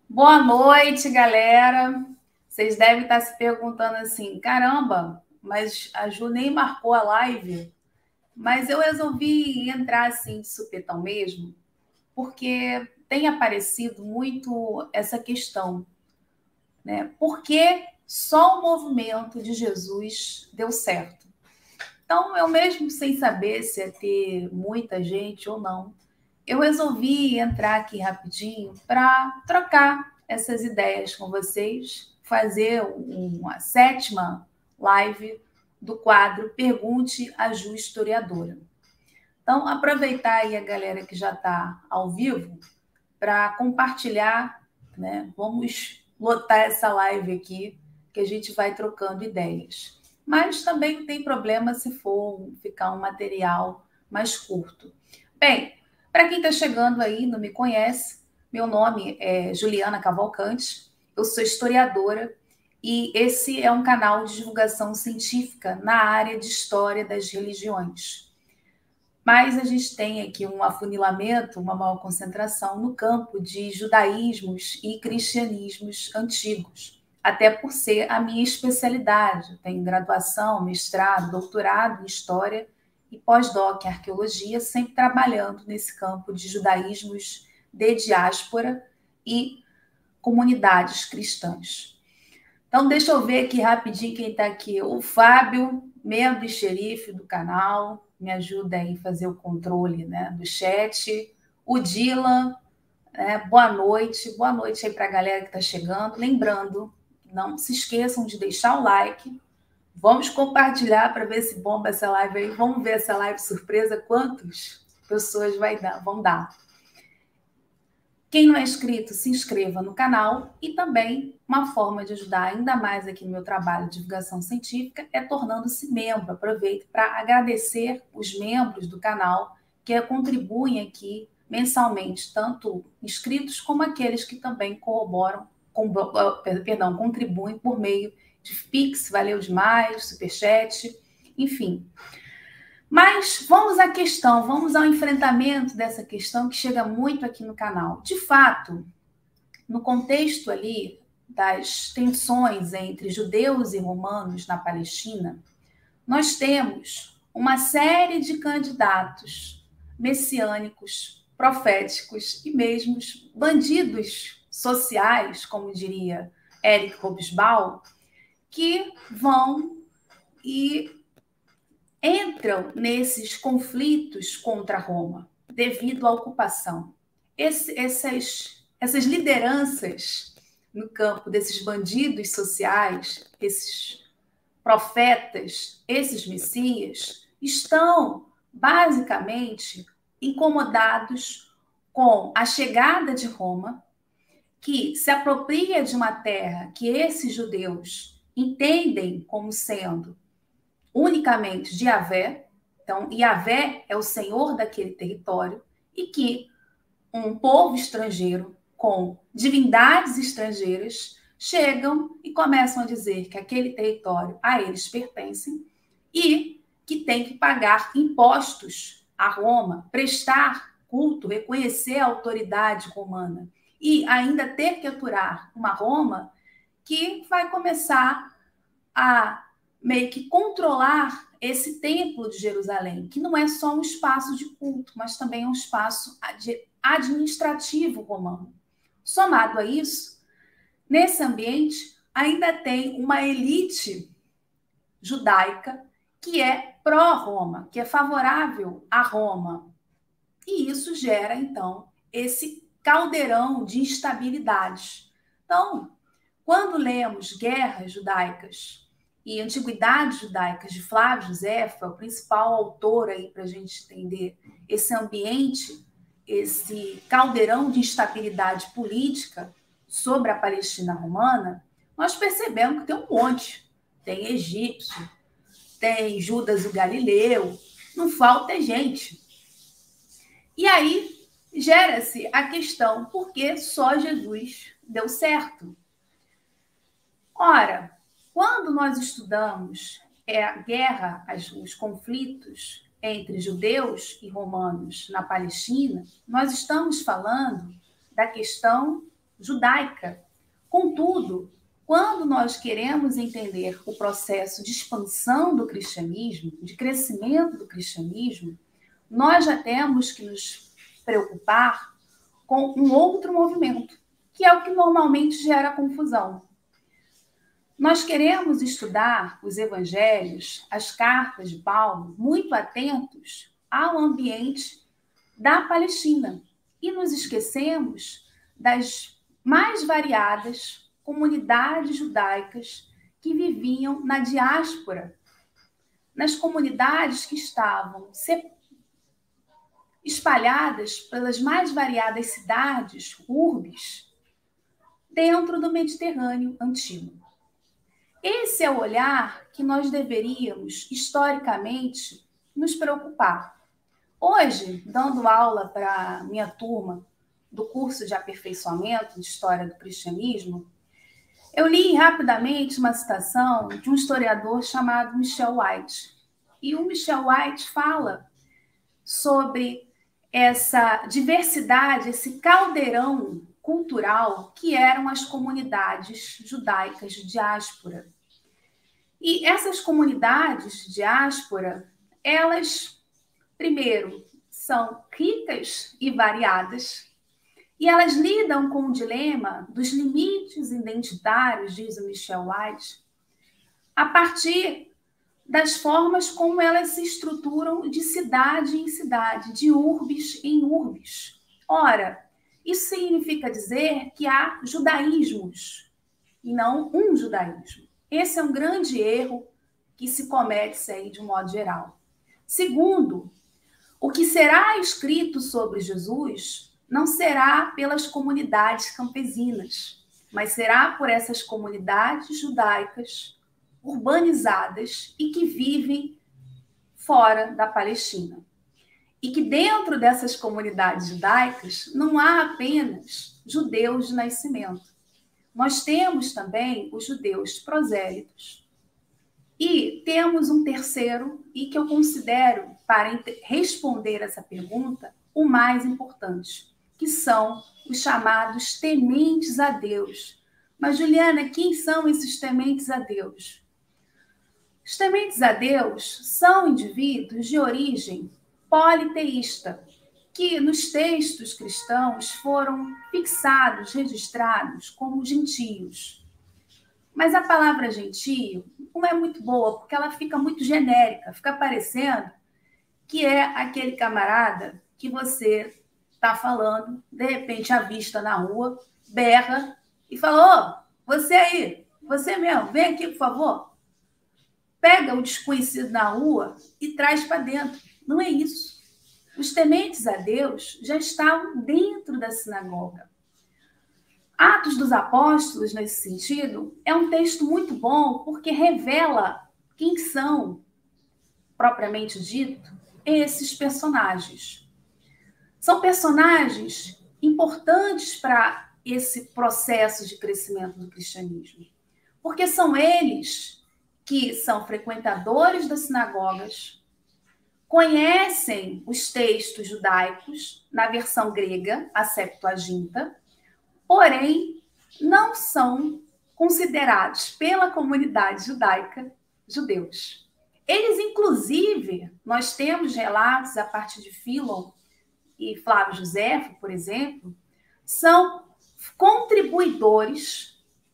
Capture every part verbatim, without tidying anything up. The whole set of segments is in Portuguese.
Boa noite, galera. Vocês devem estar se perguntando assim: caramba, mas a Ju nem marcou a live. Mas eu resolvi entrar assim de supetão mesmo, porque tem aparecido muito essa questão, né? Por que só o movimento de Jesus deu certo? Então, eu mesmo sem saber se ia ter muita gente ou não, eu resolvi entrar aqui rapidinho para trocar essas ideias com vocês, fazer uma sétima live do quadro Pergunte a Ju Historiadora. Então, aproveitar aí a galera que já está ao vivo para compartilhar, né? Vamos lotar essa live aqui, que a gente vai trocando ideias. Mas também não tem problema se for ficar um material mais curto. Bem, para quem está chegando aí e não me conhece, meu nome é Juliana Cavalcante, eu sou historiadora e esse é um canal de divulgação científica na área de história das religiões. Mas a gente tem aqui um afunilamento, uma maior concentração no campo de judaísmos e cristianismos antigos, até por ser a minha especialidade. Eu tenho graduação, mestrado, doutorado em História e pós-doc em Arqueologia, sempre trabalhando nesse campo de judaísmos de diáspora e comunidades cristãs. Então, deixa eu ver aqui rapidinho quem está aqui. O Fábio, membro e xerife do canal, me ajuda aí a fazer o controle, né, do chat. O Dylan, né, boa noite. Boa noite aí para a galera que está chegando. Lembrando, não se esqueçam de deixar o like. Vamos compartilhar para ver se bomba essa live aí. Vamos ver essa live surpresa, quantas pessoas vai dar, vão dar. Quem não é inscrito, se inscreva no canal e também uma forma de ajudar ainda mais aqui no meu trabalho de divulgação científica é tornando-se membro. Aproveito para agradecer os membros do canal que contribuem aqui mensalmente, tanto inscritos como aqueles que também corroboram, com, perdão, contribuem por meio de Pix, valeu demais, Superchat, enfim. Mas vamos à questão, vamos ao enfrentamento dessa questão que chega muito aqui no canal. De fato, no contexto ali das tensões entre judeus e romanos na Palestina, nós temos uma série de candidatos messiânicos, proféticos e mesmo bandidos sociais, como diria Eric Hobsbawm, que vão e entram nesses conflitos contra Roma devido à ocupação. Esse, essas, essas lideranças no campo desses bandidos sociais, esses profetas, esses messias, estão basicamente incomodados com a chegada de Roma, que se apropria de uma terra que esses judeus entendem como sendo unicamente de Yahvé. Então, Yahvé é o senhor daquele território e que um povo estrangeiro com divindades estrangeiras chegam e começam a dizer que aquele território a eles pertence e que tem que pagar impostos a Roma, prestar culto, reconhecer a autoridade romana e ainda ter que aturar uma Roma que vai começar a meio que controlar esse templo de Jerusalém, que não é só um espaço de culto, mas também é um espaço administrativo romano. Somado a isso, nesse ambiente ainda tem uma elite judaica que é pró-Roma, que é favorável a Roma. E isso gera, então, esse caldeirão de instabilidades. Então, quando lemos Guerras Judaicas e Antiguidades Judaicas de Flávio Joséfo, o principal autor aí para a gente entender esse ambiente, esse caldeirão de instabilidade política sobre a Palestina romana, nós percebemos que tem um monte. Tem egípcio, tem Judas o Galileu, não falta gente. E aí gera-se a questão por que só Jesus deu certo. Ora, quando nós estudamos a guerra, os conflitos entre judeus e romanos na Palestina, nós estamos falando da questão judaica. Contudo, quando nós queremos entender o processo de expansão do cristianismo, de crescimento do cristianismo, nós já temos que nos preocupar com um outro movimento, que é o que normalmente gera confusão. Nós queremos estudar os evangelhos, as cartas de Paulo, muito atentos ao ambiente da Palestina. E nos esquecemos das mais variadas comunidades judaicas que viviam na diáspora, nas comunidades que estavam espalhadas pelas mais variadas cidades, urbes, dentro do Mediterrâneo antigo. Esse é o olhar que nós deveríamos, historicamente, nos preocupar. Hoje, dando aula para minha turma do curso de aperfeiçoamento de História do Cristianismo, eu li rapidamente uma citação de um historiador chamado Michel White. E o Michel White fala sobre essa diversidade, esse caldeirão cultural que eram as comunidades judaicas de diáspora. E essas comunidades de diáspora, elas, primeiro, são ricas e variadas, e elas lidam com o dilema dos limites identitários, diz o Michel White, a partir das formas como elas se estruturam de cidade em cidade, de urbes em urbes. Ora, isso significa dizer que há judaísmos e não um judaísmo. Esse é um grande erro que se comete aí de um modo geral. Segundo, o que será escrito sobre Jesus não será pelas comunidades campesinas, mas será por essas comunidades judaicas urbanizadas e que vivem fora da Palestina. E que dentro dessas comunidades judaicas não há apenas judeus de nascimento. Nós temos também os judeus prosélitos. E temos um terceiro, e que eu considero, para responder essa pergunta, o mais importante, que são os chamados tementes a Deus. Mas, Juliana, quem são esses tementes a Deus? Os tementes a Deus são indivíduos de origem politeísta, que nos textos cristãos foram fixados, registrados como gentios. Mas a palavra gentio não é muito boa, porque ela fica muito genérica, fica parecendo que é aquele camarada que você está falando, de repente avista na rua, berra e fala: ô, você aí, você mesmo, vem aqui, por favor. Pega o desconhecido na rua e traz para dentro. Não é isso. Os tementes a Deus já estavam dentro da sinagoga. Atos dos Apóstolos, nesse sentido, é um texto muito bom porque revela quem são, propriamente dito, esses personagens. São personagens importantes para esse processo de crescimento do cristianismo, porque são eles que são frequentadores das sinagogas, conhecem os textos judaicos na versão grega, a Septuaginta, porém não são considerados pela comunidade judaica judeus. Eles, inclusive, nós temos relatos a partir de Fílon e Flávio Josefo, por exemplo, são contribuidores,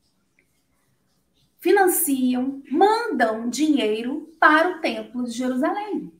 financiam, mandam dinheiro para o Templo de Jerusalém.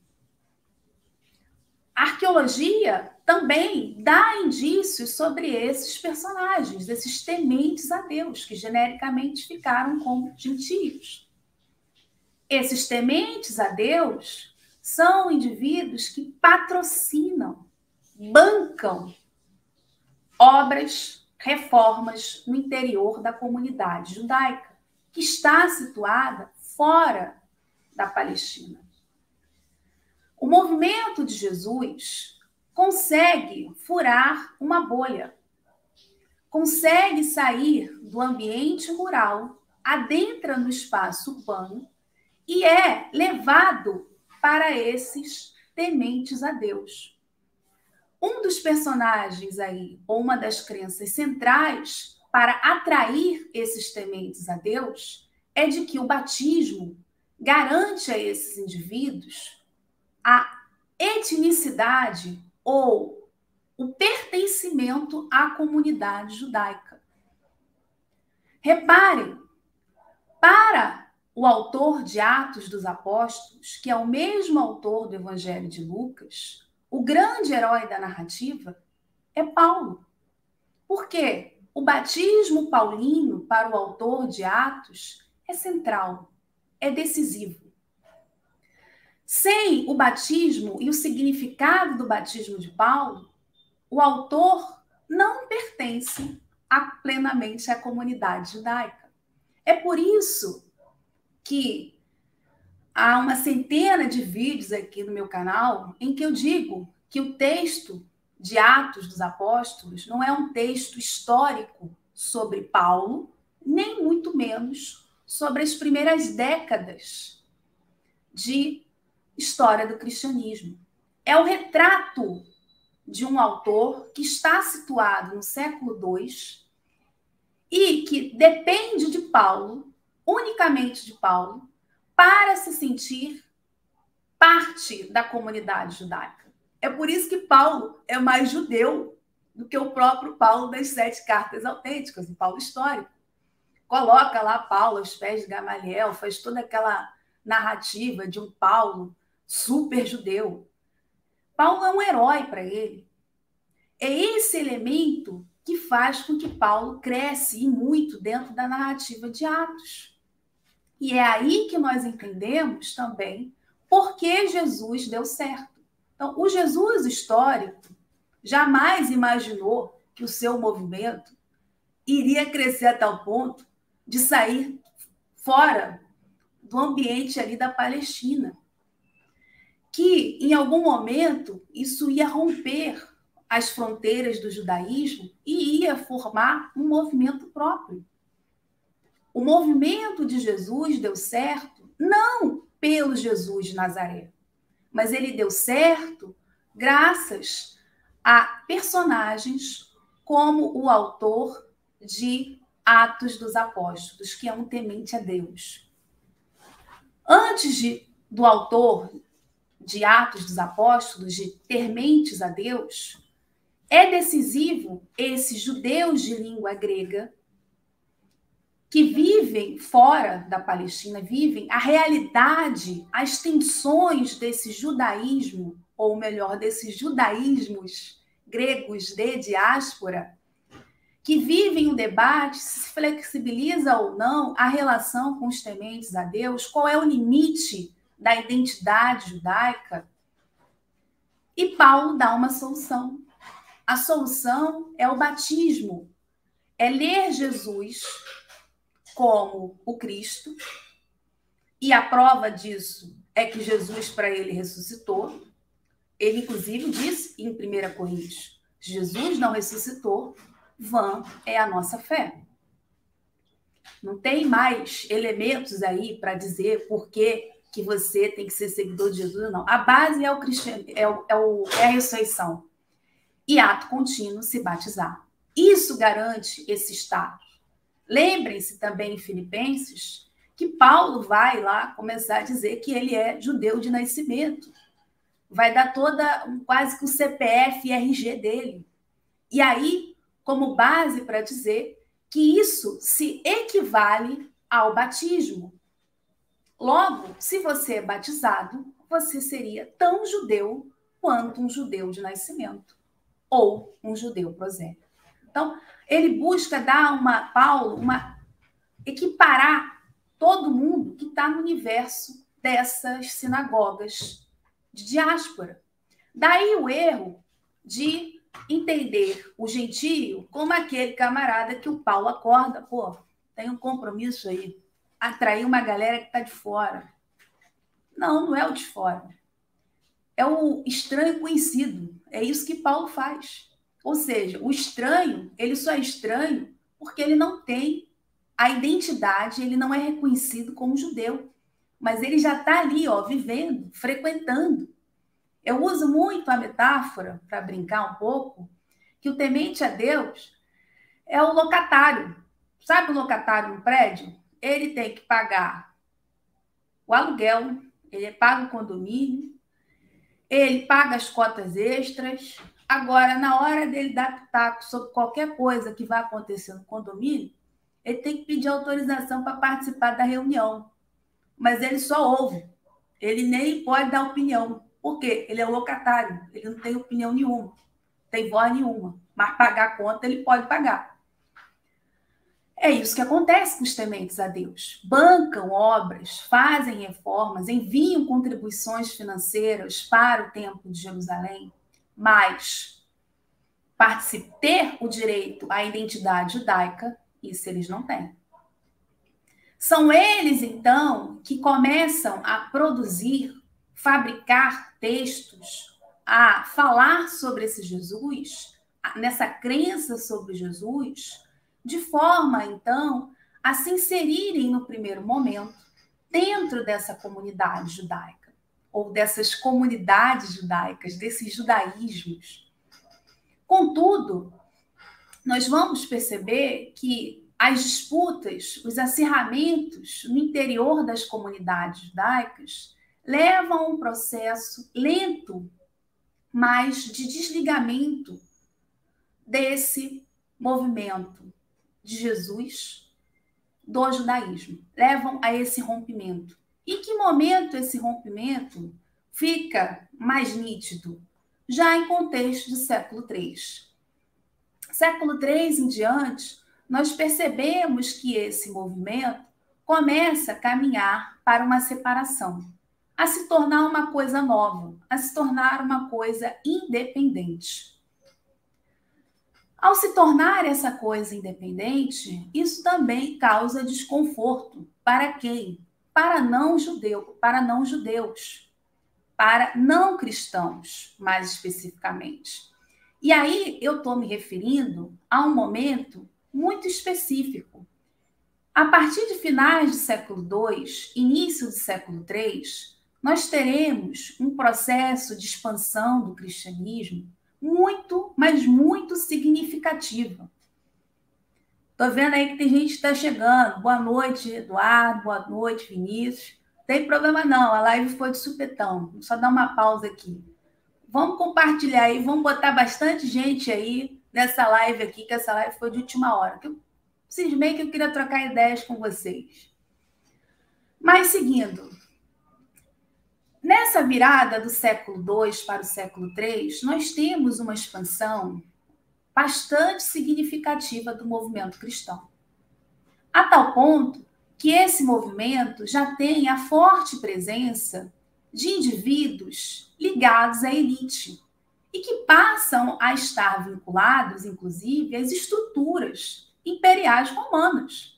A arqueologia também dá indícios sobre esses personagens, esses tementes a Deus, que genericamente ficaram como gentios. Esses tementes a Deus são indivíduos que patrocinam, bancam obras, reformas no interior da comunidade judaica, que está situada fora da Palestina. O movimento de Jesus consegue furar uma bolha, consegue sair do ambiente rural, adentra no espaço urbano e é levado para esses tementes a Deus. Um dos personagens aí, ou uma das crenças centrais para atrair esses tementes a Deus, é de que o batismo garante a esses indivíduos a etnicidade ou o pertencimento à comunidade judaica. Reparem, para o autor de Atos dos Apóstolos, que é o mesmo autor do Evangelho de Lucas, o grande herói da narrativa é Paulo. Por quê? O batismo paulino, para o autor de Atos, é central, é decisivo. Sem o batismo e o significado do batismo de Paulo, o autor não pertence a, plenamente à comunidade judaica. É por isso que há uma centena de vídeos aqui no meu canal em que eu digo que o texto de Atos dos Apóstolos não é um texto histórico sobre Paulo, nem muito menos sobre as primeiras décadas de história do cristianismo. É o retrato de um autor que está situado no século dois e que depende de Paulo, unicamente de Paulo, para se sentir parte da comunidade judaica. É por isso que Paulo é mais judeu do que o próprio Paulo das sete cartas autênticas, o Paulo histórico. Coloca lá Paulo aos pés de Gamaliel, faz toda aquela narrativa de um Paulo super judeu. Paulo é um herói para ele. É esse elemento que faz com que Paulo cresce e muito dentro da narrativa de Atos. E é aí que nós entendemos também por que Jesus deu certo. Então, o Jesus histórico jamais imaginou que o seu movimento iria crescer a tal ponto de sair fora do ambiente ali da Palestina. Que, em algum momento, isso ia romper as fronteiras do judaísmo e ia formar um movimento próprio. O movimento de Jesus deu certo não pelo Jesus de Nazaré, mas ele deu certo graças a personagens como o autor de Atos dos Apóstolos, que é um temente a Deus. Antes de, do autor de Atos dos Apóstolos, de ter mentes a Deus, é decisivo esses judeus de língua grega que vivem fora da Palestina, vivem a realidade, as tensões desse judaísmo, ou melhor, desses judaísmos gregos de diáspora, que vivem o debate se flexibiliza ou não a relação com os tementes a Deus, qual é o limite da identidade judaica. E Paulo dá uma solução. A solução é o batismo, é ler Jesus como o Cristo, e a prova disso é que Jesus, para ele, ressuscitou. Ele, inclusive, disse em primeira Coríntios, Jesus não ressuscitou, vã é a nossa fé. Não tem mais elementos aí para dizer por que, que você tem que ser seguidor de Jesus, não. A base é, o cristian... é, o, é, o, é a ressurreição. E ato contínuo se batizar. Isso garante esse status. Lembrem-se também em Filipenses que Paulo vai lá começar a dizer que ele é judeu de nascimento. Vai dar toda, quase que o C P F e R G dele. E aí, como base para dizer que isso se equivale ao batismo. Logo, se você é batizado, você seria tão judeu quanto um judeu de nascimento, ou um judeu prosélito. Então, ele busca dar uma, Paulo, uma equiparar todo mundo que está no universo dessas sinagogas de diáspora. Daí o erro de entender o gentio como aquele camarada que o Paulo acorda, pô, tem um compromisso aí, atrair uma galera que está de fora. Não, não é o de fora. É o estranho conhecido. É isso que Paulo faz. Ou seja, o estranho, ele só é estranho porque ele não tem a identidade, ele não é reconhecido como judeu. Mas ele já está ali, ó, vivendo, frequentando. Eu uso muito a metáfora, para brincar um pouco, que o temente a Deus é o locatário. Sabe o locatário no prédio? Ele tem que pagar o aluguel, ele paga o condomínio, ele paga as cotas extras. Agora, na hora dele dar pitaco sobre qualquer coisa que vai acontecer no condomínio, ele tem que pedir autorização para participar da reunião. Mas ele só ouve. Ele nem pode dar opinião. Por quê? Ele é locatário. Ele não tem opinião nenhuma. Não tem voz nenhuma. Mas pagar a conta, ele pode pagar. É isso que acontece com os tementes a Deus. Bancam obras, fazem reformas, enviam contribuições financeiras para o Templo de Jerusalém, mas ter o direito à identidade judaica, isso eles não têm. São eles, então, que começam a produzir, fabricar textos, a falar sobre esse Jesus, nessa crença sobre Jesus, de forma, então, a se inserirem no primeiro momento dentro dessa comunidade judaica, ou dessas comunidades judaicas, desses judaísmos. Contudo, nós vamos perceber que as disputas, os acirramentos no interior das comunidades judaicas levam a um processo lento, mas de desligamento desse movimento de Jesus, do judaísmo. Levam a esse rompimento. Em que momento esse rompimento fica mais nítido? Já em contexto do século três. Século três em diante, nós percebemos que esse movimento começa a caminhar para uma separação, a se tornar uma coisa nova, a se tornar uma coisa independente. Ao se tornar essa coisa independente, isso também causa desconforto. Para quem? Para não judeu, para não judeus, para não cristãos, mais especificamente. E aí eu estou me referindo a um momento muito específico. A partir de finais do século dois, início do século três, nós teremos um processo de expansão do cristianismo muito, mas muito significativa. Estou vendo aí que tem gente que está chegando. Boa noite, Eduardo. Boa noite, Vinícius. Não tem problema não, a live foi de supetão. Vou só dar uma pausa aqui. Vamos compartilhar aí, vamos botar bastante gente aí nessa live aqui, que essa live foi de última hora. Que eu cismei que eu queria trocar ideias com vocês. Mas, seguindo, nessa virada do século dois para o século três, nós temos uma expansão bastante significativa do movimento cristão. A tal ponto que esse movimento já tem a forte presença de indivíduos ligados à elite e que passam a estar vinculados, inclusive, às estruturas imperiais romanas.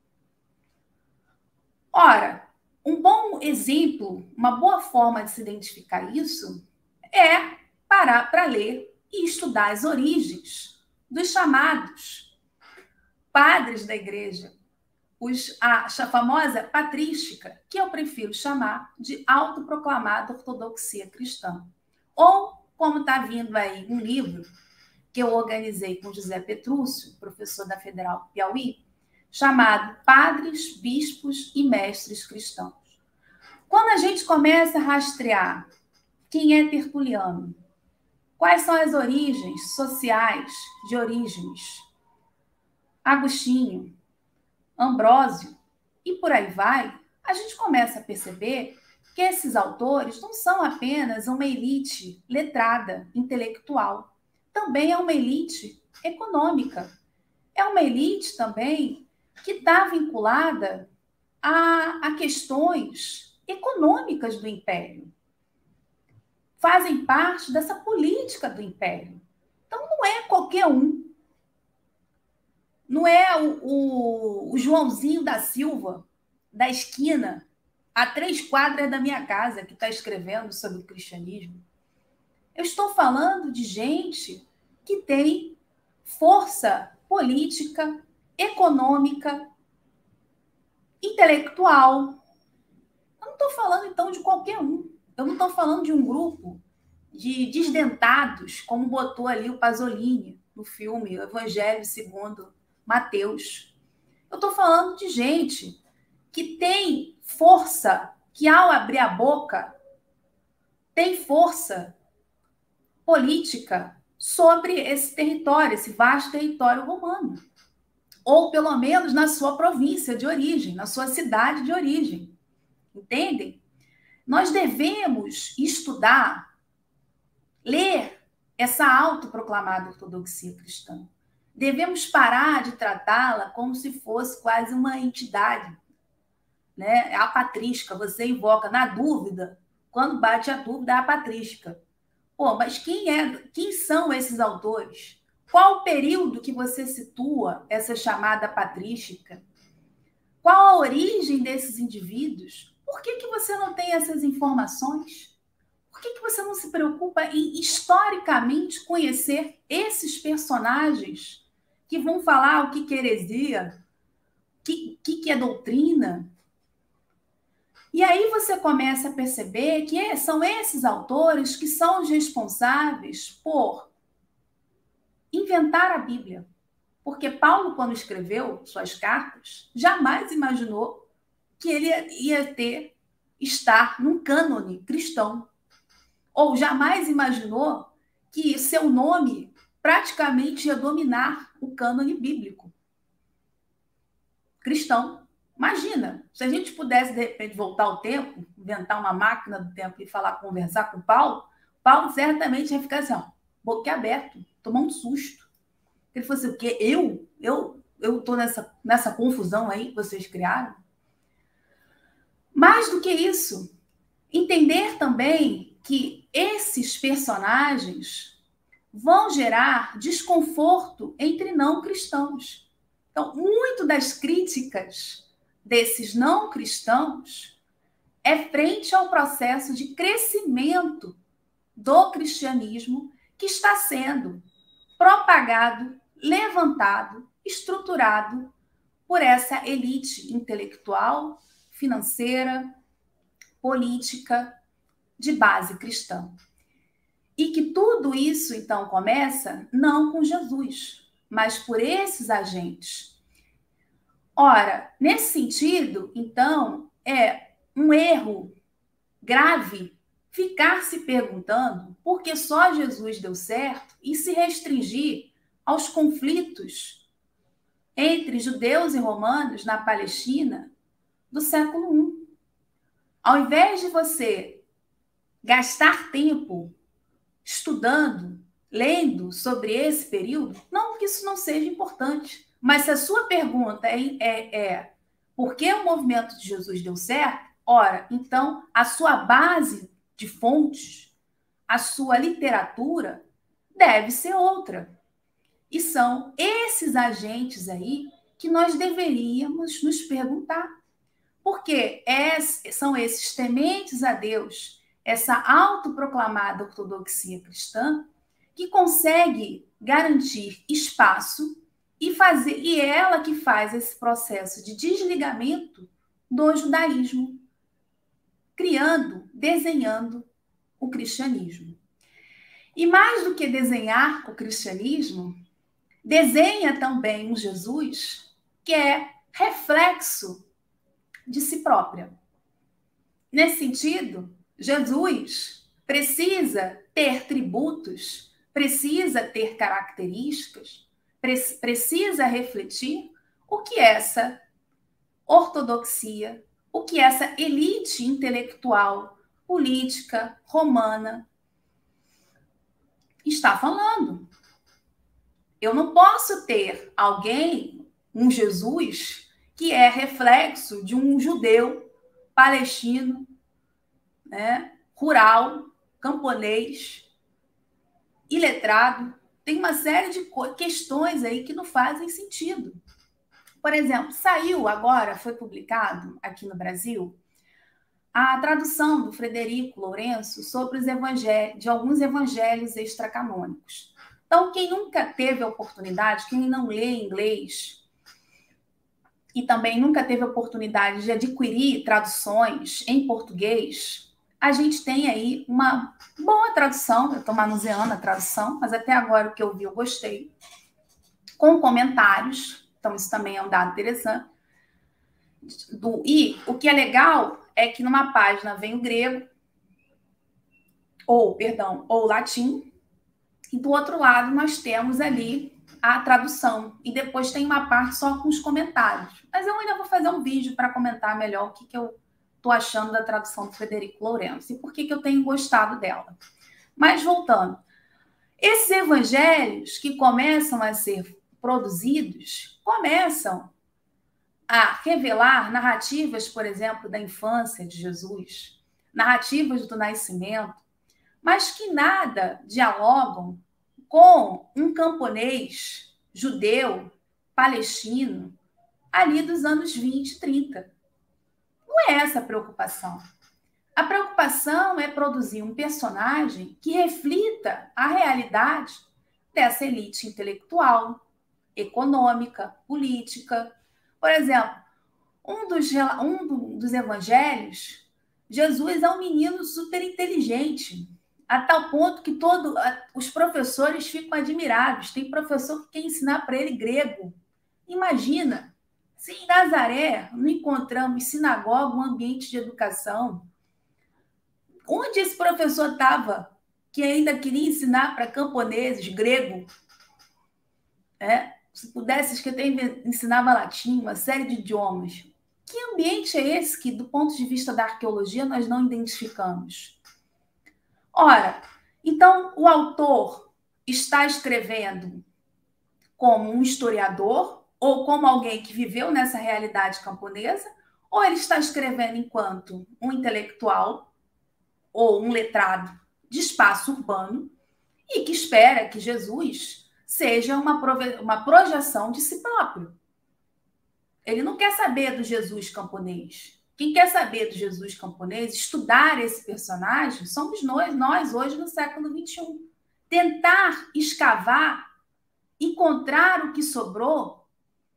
Ora, um bom exemplo, uma boa forma de se identificar isso é parar para ler e estudar as origens dos chamados padres da igreja, os, a, a famosa patrística, que eu prefiro chamar de autoproclamada ortodoxia cristã. Ou, como está vindo aí um livro que eu organizei com José Petrúcio, professor da Federal Piauí, chamado Padres, Bispos e Mestres Cristãos. Quando a gente começa a rastrear quem é Tertuliano, quais são as origens sociais de Orígenes, Agostinho, Ambrósio e por aí vai, a gente começa a perceber que esses autores não são apenas uma elite letrada, intelectual, também é uma elite econômica, é uma elite também que está vinculada a, a questões econômicas do Império. Fazem parte dessa política do Império. Então, não é qualquer um. Não é o, o, o Joãozinho da Silva, da esquina, a três quadras da minha casa, que está escrevendo sobre o cristianismo. Eu estou falando de gente que tem força política, econômica, intelectual. Eu não estou falando, então, de qualquer um. Eu não estou falando de um grupo de desdentados, como botou ali o Pasolini no filme Evangelho segundo Mateus. Eu estou falando de gente que tem força, que ao abrir a boca, tem força política sobre esse território, esse vasto território romano. Ou, pelo menos, na sua província de origem, na sua cidade de origem. Entendem? Nós devemos estudar, ler essa autoproclamada ortodoxia cristã. Devemos parar de tratá-la como se fosse quase uma entidade, né? A patrística, você invoca na dúvida, quando bate a dúvida, é a patrística. Pô, mas quem, é, quem são esses autores? Qual o período que você situa essa chamada patrística? Qual a origem desses indivíduos? Por que, que você não tem essas informações? Por que, que você não se preocupa em, historicamente, conhecer esses personagens que vão falar o que, que é heresia, o que, que, que é doutrina? E aí você começa a perceber que são esses autores que são os responsáveis por inventar a Bíblia. Porque Paulo, quando escreveu suas cartas, jamais imaginou que ele ia ter, estar num cânone cristão. Ou jamais imaginou que seu nome praticamente ia dominar o cânone bíblico cristão. Imagina, se a gente pudesse, de repente, voltar ao tempo, inventar uma máquina do tempo e falar, conversar com Paulo, Paulo certamente ia ficar assim, ó, boquiaberto, tomar um susto. Ele falou assim, o quê? Eu? Eu eu estou nessa, nessa confusão aí que vocês criaram? Mais do que isso, entender também que esses personagens vão gerar desconforto entre não cristãos. Então, muito das críticas desses não cristãos é frente ao processo de crescimento do cristianismo que está sendo propagado, levantado, estruturado por essa elite intelectual, financeira, política, de base cristã. E que tudo isso, então, começa não com Jesus, mas por esses agentes. Ora, nesse sentido, então, é um erro grave ficar se perguntando por que só Jesus deu certo e se restringir aos conflitos entre judeus e romanos na Palestina do século primeiro. Ao invés de você gastar tempo estudando, lendo sobre esse período, não que isso não seja importante, mas se a sua pergunta é, é, é por que o movimento de Jesus deu certo? Ora, então, a sua base de fontes, a sua literatura deve ser outra. E são esses agentes aí que nós deveríamos nos perguntar. Porque é, são esses tementes a Deus, essa autoproclamada ortodoxia cristã, que consegue garantir espaço e fazer, e é ela que faz esse processo de desligamento do judaísmo, criando, desenhando o cristianismo. E mais do que desenhar o cristianismo, desenha também um Jesus que é reflexo de si própria. Nesse sentido, Jesus precisa ter tributos, precisa ter características, pre precisa refletir o que essa ortodoxia, o que essa elite intelectual, política, romana está falando. Eu não posso ter alguém, um Jesus, que é reflexo de um judeu palestino, né, rural, camponês, iletrado. Tem uma série de questões aí que não fazem sentido. Por exemplo, saiu agora, foi publicado aqui no Brasil, a tradução do Frederico Lourenço sobre os evangelhos, de alguns evangelhos extracanônicos. Então, quem nunca teve a oportunidade, quem não lê inglês e também nunca teve a oportunidade de adquirir traduções em português, a gente tem aí uma boa tradução, eu estou manuseando a tradução, mas até agora o que eu vi eu gostei, com comentários, então isso também é um dado interessante. Do, e o que é legal é que numa página vem o grego, ou, perdão, ou o latim, e do outro lado nós temos ali a tradução, e depois tem uma parte só com os comentários. Mas eu ainda vou fazer um vídeo para comentar melhor o que, que eu estou achando da tradução do Frederico Lourenço e por que, que eu tenho gostado dela. Mas voltando, esses evangelhos que começam a ser produzidos, começam a revelar narrativas, por exemplo, da infância de Jesus, narrativas do nascimento, mas que nada dialogam com um camponês judeu, palestino, ali dos anos vinte, trinta. Não é essa a preocupação. A preocupação é produzir um personagem que reflita a realidade dessa elite intelectual, econômica, política. Por exemplo, um dos, um dos evangelhos, Jesus é um menino super inteligente, a tal ponto que todo, os professores ficam admirados. Tem professor que quer ensinar para ele grego. Imagina, se em Nazaré não encontramos sinagoga, um ambiente de educação, onde esse professor estava que ainda queria ensinar para camponeses grego? É, se pudesse, que até ensinava latim, uma série de idiomas. Que ambiente é esse que, do ponto de vista da arqueologia, nós não identificamos? Ora, então o autor está escrevendo como um historiador ou como alguém que viveu nessa realidade camponesa, ou ele está escrevendo enquanto um intelectual ou um letrado de espaço urbano e que espera que Jesus seja uma, uma projeção de si próprio. Ele não quer saber do Jesus camponês. Quem quer saber do Jesus camponês, estudar esse personagem, somos nós, nós hoje no século vinte e um. Tentar escavar, encontrar o que sobrou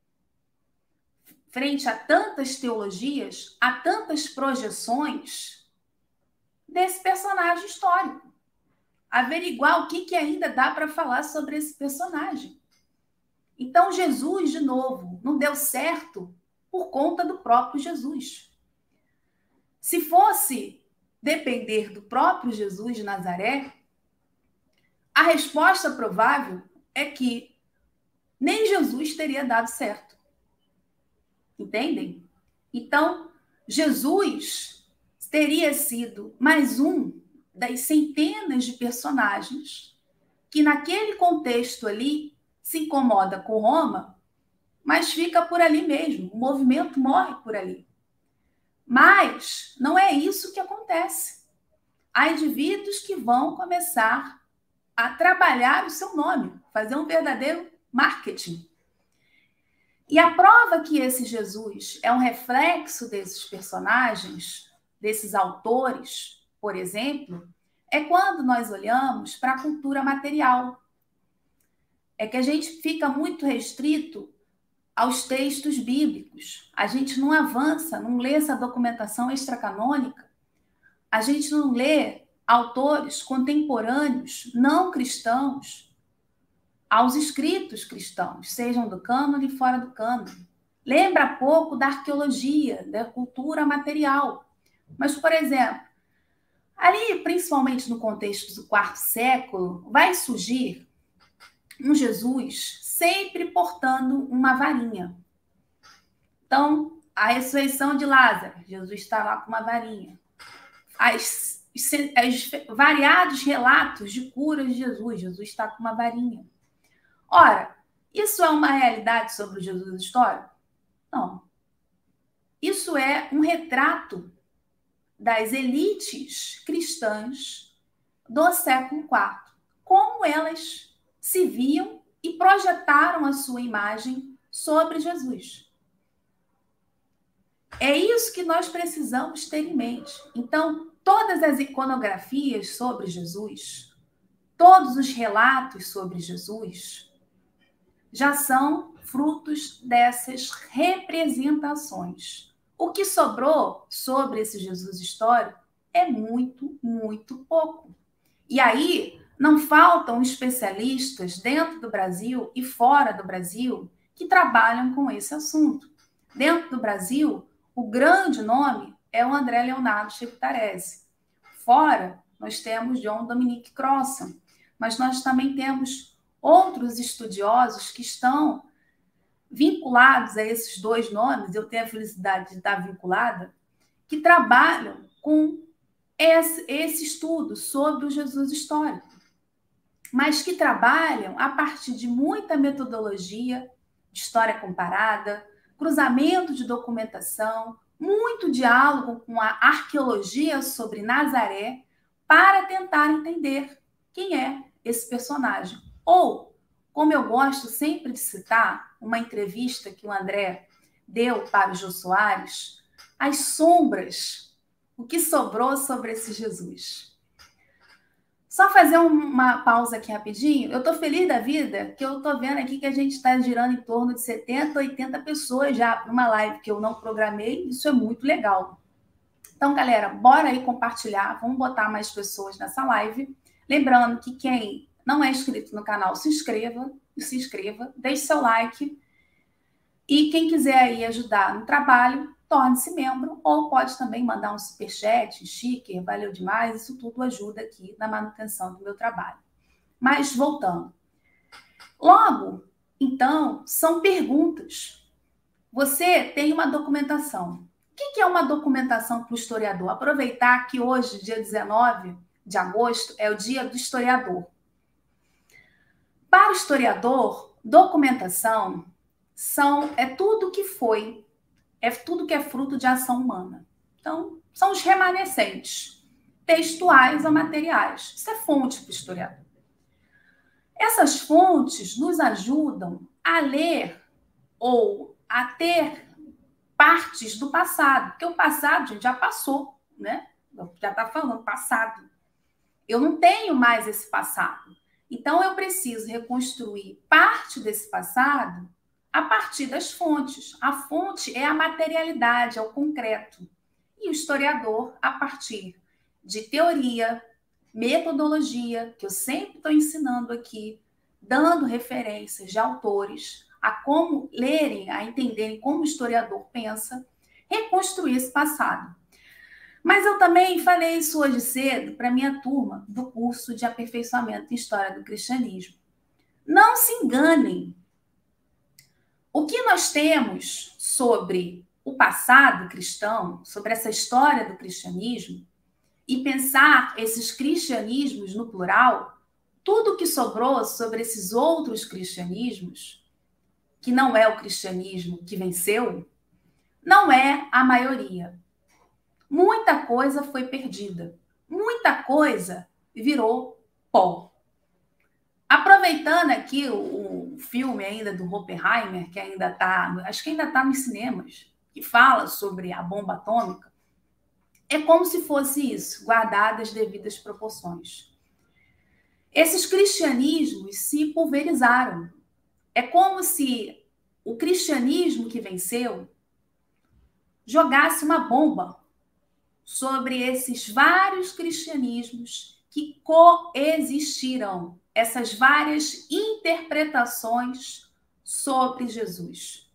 frente a tantas teologias, a tantas projeções desse personagem histórico. Averiguar o que, que ainda dá para falar sobre esse personagem. Então, Jesus, de novo, não deu certo por conta do próprio Jesus. Se fosse depender do próprio Jesus de Nazaré, a resposta provável é que nem Jesus teria dado certo. Entendem? Então, Jesus teria sido mais um das centenas de personagens que, naquele contexto ali, se incomoda com Roma, mas fica por ali mesmo. O movimento morre por ali. Mas não é isso que acontece. Há indivíduos que vão começar a trabalhar o seu nome, fazer um verdadeiro marketing. E a prova que esse Jesus é um reflexo desses personagens, desses autores, por exemplo, é quando nós olhamos para a cultura material. É que a gente fica muito restrito aos textos bíblicos. A gente não avança, não lê essa documentação extracanônica. A gente não lê autores contemporâneos, não cristãos, aos escritos cristãos, sejam do cânone e fora do cânone. Lembra pouco da arqueologia, da cultura material. Mas, por exemplo, ali, principalmente no contexto do quarto século, vai surgir um Jesus sempre portando uma varinha. Então, a ressurreição de Lázaro, Jesus está lá com uma varinha. As, as variados relatos de curas de Jesus, Jesus está com uma varinha. Ora, isso é uma realidade sobre o Jesus histórico? Não. Isso é um retrato das elites cristãs do século quarto. Como elas se viam e projetaram a sua imagem sobre Jesus. É isso que nós precisamos ter em mente. Então, todas as iconografias sobre Jesus, todos os relatos sobre Jesus, já são frutos dessas representações. O que sobrou sobre esse Jesus histórico é muito, muito pouco. E aí não faltam especialistas dentro do Brasil e fora do Brasil que trabalham com esse assunto. Dentro do Brasil, o grande nome é o André Leonardo Cheptarese. Fora, nós temos John Dominic Crossan, mas nós também temos outros estudiosos que estão vinculados a esses dois nomes, eu tenho a felicidade de estar vinculada, que trabalham com esse, esse estudo sobre o Jesus histórico, mas que trabalham a partir de muita metodologia, de história comparada, cruzamento de documentação, muito diálogo com a arqueologia sobre Nazaré, para tentar entender quem é esse personagem. Ou, como eu gosto sempre de citar, uma entrevista que o André deu para o Jô Soares, as sombras, o que sobrou sobre esse Jesus. Só fazer uma pausa aqui rapidinho. Eu estou feliz da vida que eu estou vendo aqui que a gente está girando em torno de setenta, oitenta pessoas já para uma live que eu não programei. Isso é muito legal. Então, galera, bora aí compartilhar. Vamos botar mais pessoas nessa live. Lembrando que quem não é inscrito no canal, se inscreva, se inscreva, deixe seu like. E quem quiser aí ajudar no trabalho, torne-se membro, ou pode também mandar um superchat, sticker, valeu demais, isso tudo ajuda aqui na manutenção do meu trabalho. Mas, voltando. Logo, então, são perguntas. Você tem uma documentação. O que é uma documentação para o historiador? Aproveitar que hoje, dia dezenove de agosto, é o dia do historiador. Para o historiador, documentação são, é tudo que foi, é tudo que é fruto de ação humana. Então, são os remanescentes, textuais ou materiais. Isso é fonte para o historiador. Essas fontes nos ajudam a ler ou a ter partes do passado, porque o passado, gente, já passou, né? Já está falando passado. Eu não tenho mais esse passado. Então, eu preciso reconstruir parte desse passado a partir das fontes. A fonte é a materialidade, é o concreto. E o historiador, a partir de teoria, metodologia, que eu sempre estou ensinando aqui, dando referências de autores, a como lerem, a entenderem como o historiador pensa, reconstruir esse passado. Mas eu também falei isso hoje cedo para a minha turma do curso de aperfeiçoamento em História do Cristianismo. Não se enganem. O que nós temos sobre o passado cristão, sobre essa história do cristianismo, e pensar esses cristianismos no plural, tudo que sobrou sobre esses outros cristianismos, que não é o cristianismo que venceu, não é a maioria. Muita coisa foi perdida. Muita coisa virou pó. Aproveitando aqui o, o filme ainda do Oppenheimer, que ainda está, acho que ainda está nos cinemas, que fala sobre a bomba atômica, é como se fosse isso, guardadas as devidas proporções. Esses cristianismos se pulverizaram. É como se o cristianismo que venceu jogasse uma bomba sobre esses vários cristianismos que coexistiram, essas várias interpretações sobre Jesus.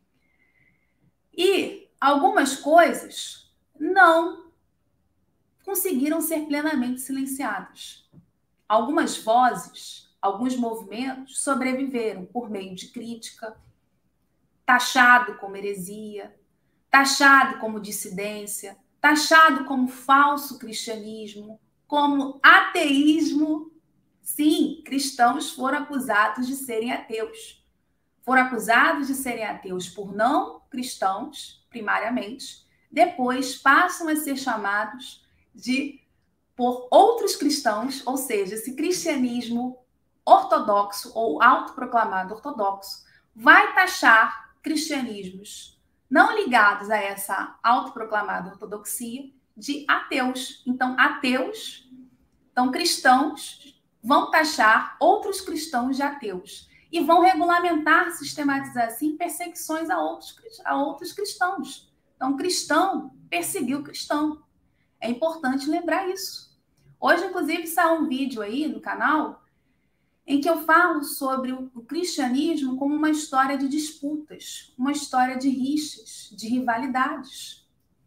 E algumas coisas não conseguiram ser plenamente silenciadas. Algumas vozes, alguns movimentos sobreviveram por meio de crítica, taxado como heresia, taxado como dissidência, taxado como falso cristianismo, como ateísmo. Sim, cristãos foram acusados de serem ateus. Foram acusados de serem ateus por não cristãos, primariamente. Depois passam a ser chamados de por outros cristãos, ou seja, esse cristianismo ortodoxo ou autoproclamado ortodoxo vai taxar cristianismos não ligados a essa autoproclamada ortodoxia de ateus. Então, ateus, então cristãos vão taxar outros cristãos de ateus e vão regulamentar, sistematizar assim, perseguições a outros, a outros cristãos. Então, cristão perseguiu cristão. É importante lembrar isso. Hoje, inclusive, saiu um vídeo aí no canal em que eu falo sobre o cristianismo como uma história de disputas, uma história de rixas, de rivalidades.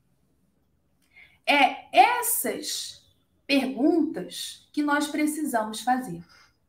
É essas perguntas que nós precisamos fazer.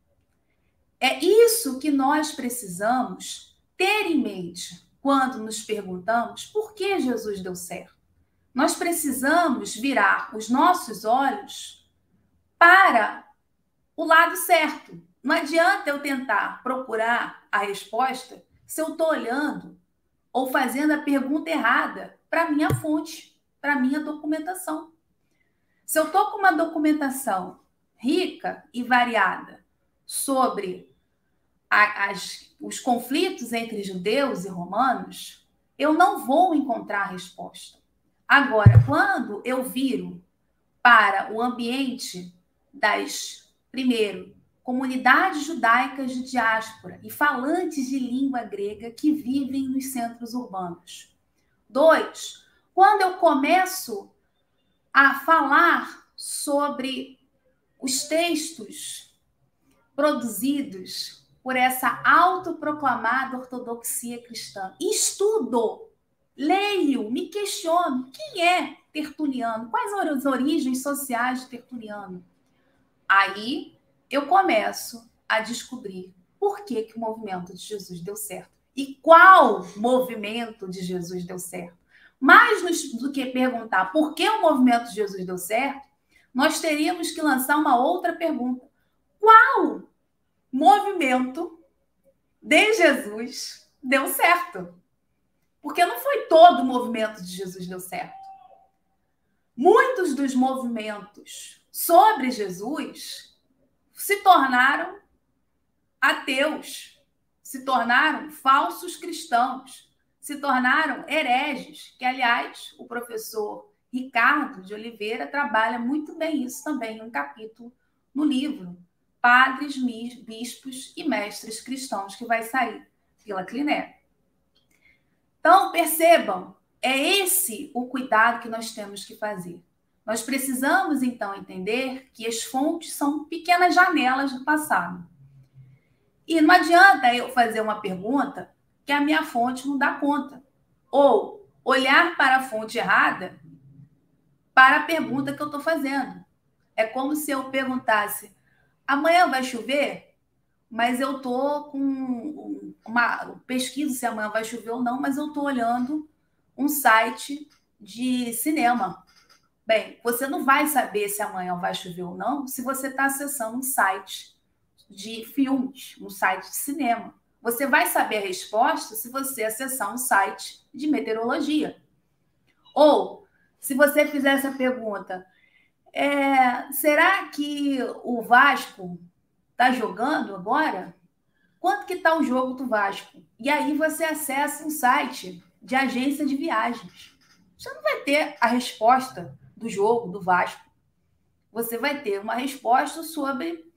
É isso que nós precisamos ter em mente quando nos perguntamos por que Jesus deu certo. Nós precisamos virar os nossos olhos para o lado certo. Não adianta eu tentar procurar a resposta se eu estou olhando ou fazendo a pergunta errada para a minha fonte, para a minha documentação. Se eu estou com uma documentação rica e variada sobre a, as, os conflitos entre judeus e romanos, eu não vou encontrar a resposta. Agora, quando eu viro para o ambiente das, primeiro, comunidades judaicas de diáspora e falantes de língua grega que vivem nos centros urbanos. Dois, quando eu começo a falar sobre os textos produzidos por essa autoproclamada ortodoxia cristã. Estudo, leio, me questiono. Quem é Tertuliano? Quais são as origens sociais de Tertuliano? Aí eu começo a descobrir por que, que o movimento de Jesus deu certo. E qual movimento de Jesus deu certo. Mais do que perguntar por que o movimento de Jesus deu certo, nós teríamos que lançar uma outra pergunta. Qual movimento de Jesus deu certo? Porque não foi todo o movimento de Jesus que deu certo. Muitos dos movimentos sobre Jesus se tornaram ateus, se tornaram falsos cristãos, se tornaram hereges, que, aliás, o professor Ricardo de Oliveira trabalha muito bem isso também, em um capítulo no livro Padres, Bispos e Mestres Cristãos, que vai sair pela Cliné. Então, percebam, é esse o cuidado que nós temos que fazer. Nós precisamos, então, entender que as fontes são pequenas janelas do passado. E não adianta eu fazer uma pergunta que a minha fonte não dá conta. Ou olhar para a fonte errada para a pergunta que eu estou fazendo. É como se eu perguntasse, amanhã vai chover? Mas eu estou com uma pesquisa se amanhã vai chover ou não, mas eu estou olhando um site de cinema. Bem, você não vai saber se amanhã vai chover ou não se você está acessando um site de filmes, um site de cinema. Você vai saber a resposta se você acessar um site de meteorologia. Ou, se você fizer essa pergunta, é, será que o Vasco está jogando agora? Quanto que está o jogo do Vasco? E aí você acessa um site de agência de viagens. Você não vai ter a resposta do jogo do Vasco. Você vai ter uma resposta sobre,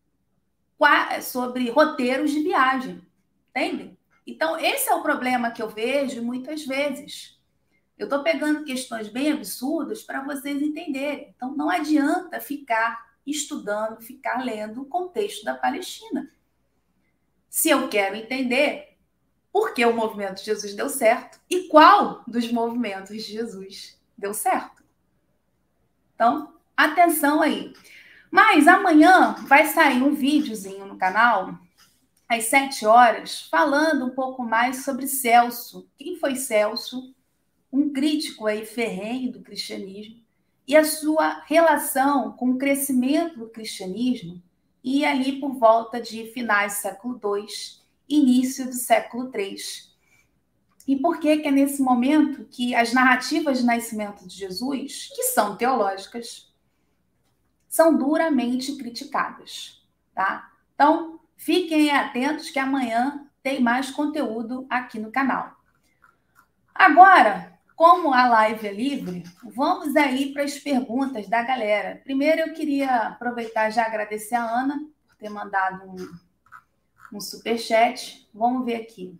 sobre roteiros de viagem. Entende? Então, esse é o problema que eu vejo muitas vezes. Eu estou pegando questões bem absurdas para vocês entenderem. Então, não adianta ficar estudando, ficar lendo o contexto da Palestina. Se eu quero entender por que o movimento de Jesus deu certo e qual dos movimentos de Jesus deu certo. Então, atenção aí. Mas amanhã vai sair um videozinho no canal, às sete horas, falando um pouco mais sobre Celso. Quem foi Celso? Um crítico aí ferrenho do cristianismo e a sua relação com o crescimento do cristianismo e ali por volta de finais do século dois, início do século três. E por que que é nesse momento que as narrativas de nascimento de Jesus, que são teológicas, são duramente criticadas, tá? Então, fiquem atentos que amanhã tem mais conteúdo aqui no canal. Agora, como a live é livre, vamos aí para as perguntas da galera. Primeiro, eu queria aproveitar e já agradecer a Ana por ter mandado um, um superchat. Vamos ver aqui.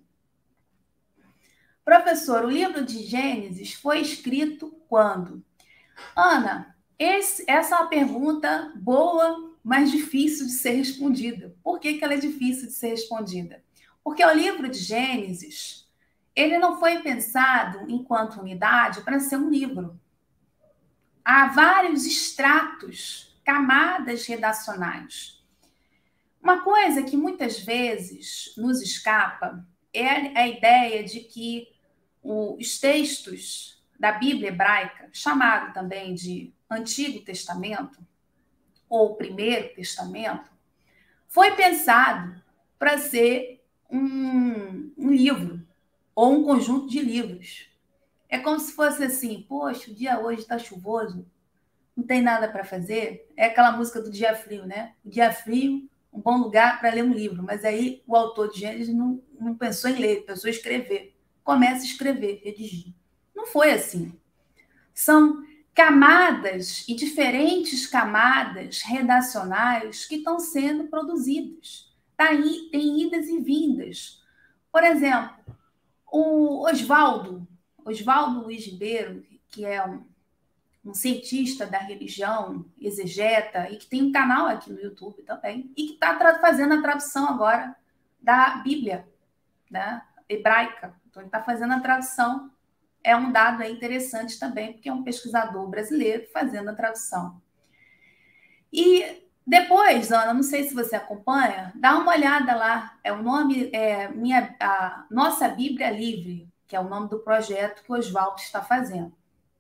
Professor, o livro de Gênesis foi escrito quando? Ana, Esse, essa é uma pergunta boa, mas difícil de ser respondida. Por que que ela é difícil de ser respondida? Porque o livro de Gênesis, ele não foi pensado enquanto unidade para ser um livro. Há vários estratos, camadas redacionais. Uma coisa que muitas vezes nos escapa é a ideia de que os textos da Bíblia hebraica, chamado também de Antigo Testamento, ou Primeiro Testamento, foi pensado para ser um, um livro, ou um conjunto de livros. É como se fosse assim, poxa, o dia hoje está chuvoso, não tem nada para fazer. É aquela música do dia frio, né? O dia frio, um bom lugar para ler um livro. Mas aí o autor de Gênesis não, não pensou em ler, pensou em escrever. Começa a escrever, redigir. Não foi assim. São camadas e diferentes camadas redacionais que estão sendo produzidas. Tá aí, tem idas e vindas. Por exemplo, o Oswaldo, Oswaldo Luiz Ribeiro, que é um, um cientista da religião, exegeta, e que tem um canal aqui no YouTube também, e que está fazendo a tradução agora da Bíblia, né, hebraica. Então, ele está fazendo a tradução. É um dado aí interessante também, porque é um pesquisador brasileiro fazendo a tradução. E depois, Ana, não sei se você acompanha, dá uma olhada lá. É o nome, é minha, a Nossa Bíblia Livre, que é o nome do projeto que o Oswaldo está fazendo.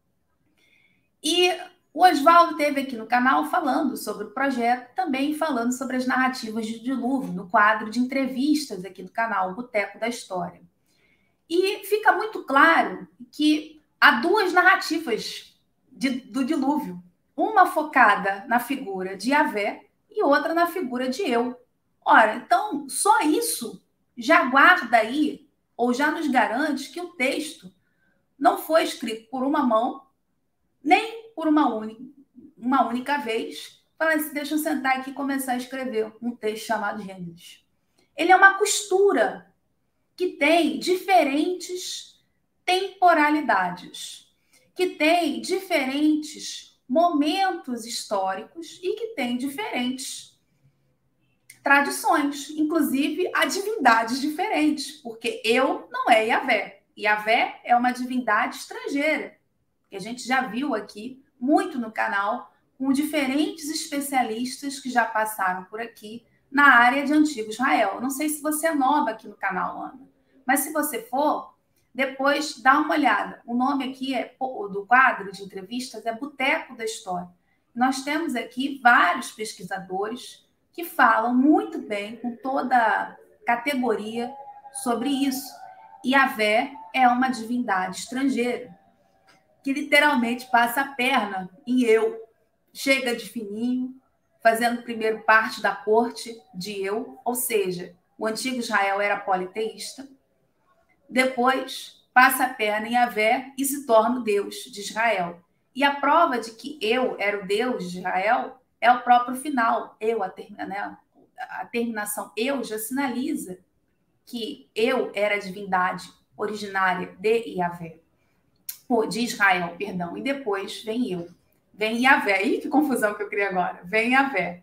E o Oswaldo esteve aqui no canal falando sobre o projeto, também falando sobre as narrativas de dilúvio, no quadro de entrevistas aqui do canal, o Boteco da História. E fica muito claro que há duas narrativas de, do dilúvio. Uma focada na figura de Yahvé e outra na figura de eu. Ora, então, só isso já guarda aí, ou já nos garante que o texto não foi escrito por uma mão, nem por uma única, uma única vez. Fala assim, deixa eu sentar aqui e começar a escrever um texto chamado Gênesis. Ele é uma costura que tem diferentes temporalidades, que tem diferentes momentos históricos e que tem diferentes tradições, inclusive a divindades diferentes, porque eu não é Yahvé. Yahvé é uma divindade estrangeira, que a gente já viu aqui muito no canal, com diferentes especialistas que já passaram por aqui na área de Antigo Israel. Não sei se você é nova aqui no canal, Ana, mas se você for, depois dá uma olhada. O nome aqui é, do quadro de entrevistas é Boteco da História. Nós temos aqui vários pesquisadores que falam muito bem, com toda a categoria, sobre isso. E Yahvé é uma divindade estrangeira que literalmente passa a perna em eu, chega de fininho, fazendo primeiro parte da corte de eu, ou seja, o antigo Israel era politeísta, depois passa a perna em Yahvé e se torna o Deus de Israel. E a prova de que eu era o Deus de Israel é o próprio final. Eu, a, termina, né? a terminação eu já sinaliza que eu era a divindade originária de Yahvé, de Israel, perdão. E depois vem eu. Vem Yahvé. Ih, que confusão que eu criei agora. Vem Yahvé.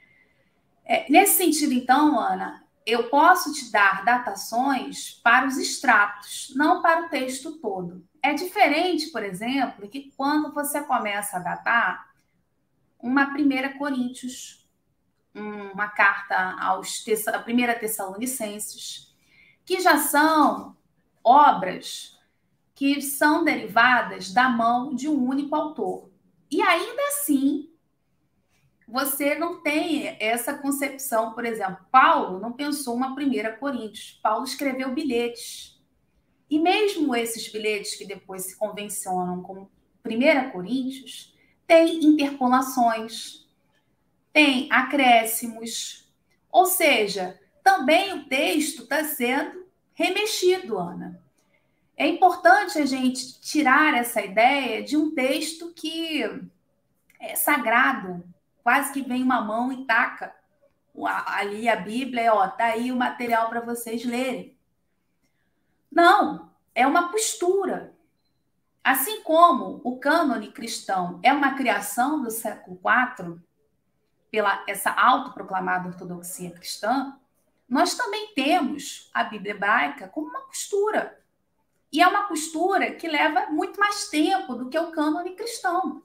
É, nesse sentido, então, Ana, eu posso te dar datações para os extratos, não para o texto todo. É diferente, por exemplo, que quando você começa a datar uma primeira Coríntios, uma carta aos a primeira Tessalonicenses, que já são obras que são derivadas da mão de um único autor. E ainda assim, você não tem essa concepção, por exemplo, Paulo não pensou uma primeira Coríntios, Paulo escreveu bilhetes. E mesmo esses bilhetes que depois se convencionam como primeira Coríntios, tem interpolações, tem acréscimos, ou seja, também o texto está sendo remexido, Ana. É importante a gente tirar essa ideia de um texto que é sagrado, quase que vem uma mão e taca ali a Bíblia, ó, tá aí o material para vocês lerem. Não, é uma postura. Assim como o cânone cristão é uma criação do século quatro, pela essa autoproclamada ortodoxia cristã, nós também temos a Bíblia hebraica como uma costura. E é uma costura que leva muito mais tempo do que o cânone cristão.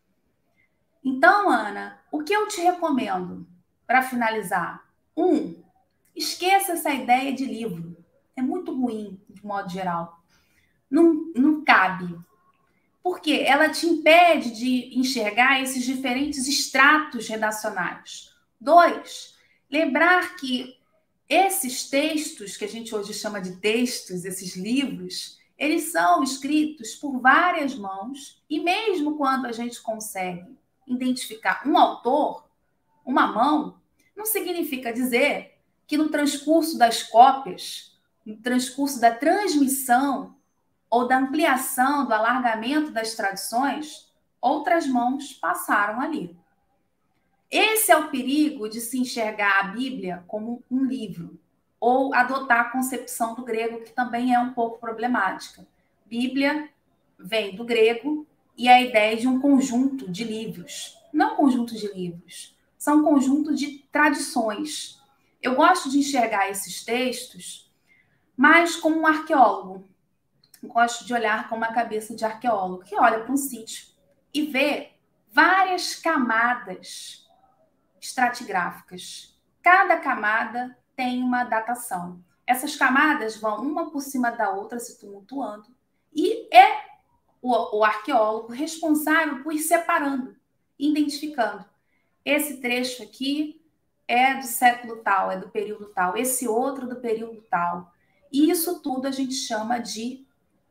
Então, Ana, o que eu te recomendo para finalizar? Um, esqueça essa ideia de livro. É muito ruim, de modo geral. Não, não cabe. Porque ela te impede de enxergar esses diferentes estratos redacionais. Dois, lembrar que esses textos, que a gente hoje chama de textos, esses livros, eles são escritos por várias mãos, e mesmo quando a gente consegue identificar um autor, uma mão, não significa dizer que no transcurso das cópias, no transcurso da transmissão ou da ampliação, do alargamento das tradições, outras mãos passaram ali. Esse é o perigo de se enxergar a Bíblia como um livro, ou adotar a concepção do grego, que também é um pouco problemática. Bíblia vem do grego e a ideia de um conjunto de livros. Não conjunto de livros, são um conjunto de tradições. Eu gosto de enxergar esses textos mais como um arqueólogo. Eu gosto de olhar com uma cabeça de arqueólogo, que olha para um sítio e vê várias camadas estratigráficas. Cada camada tem uma datação. Essas camadas vão uma por cima da outra, se tumultuando, e é o, o arqueólogo responsável por ir separando, identificando. Esse trecho aqui é do século tal, é do período tal, esse outro do período tal. E isso tudo a gente chama de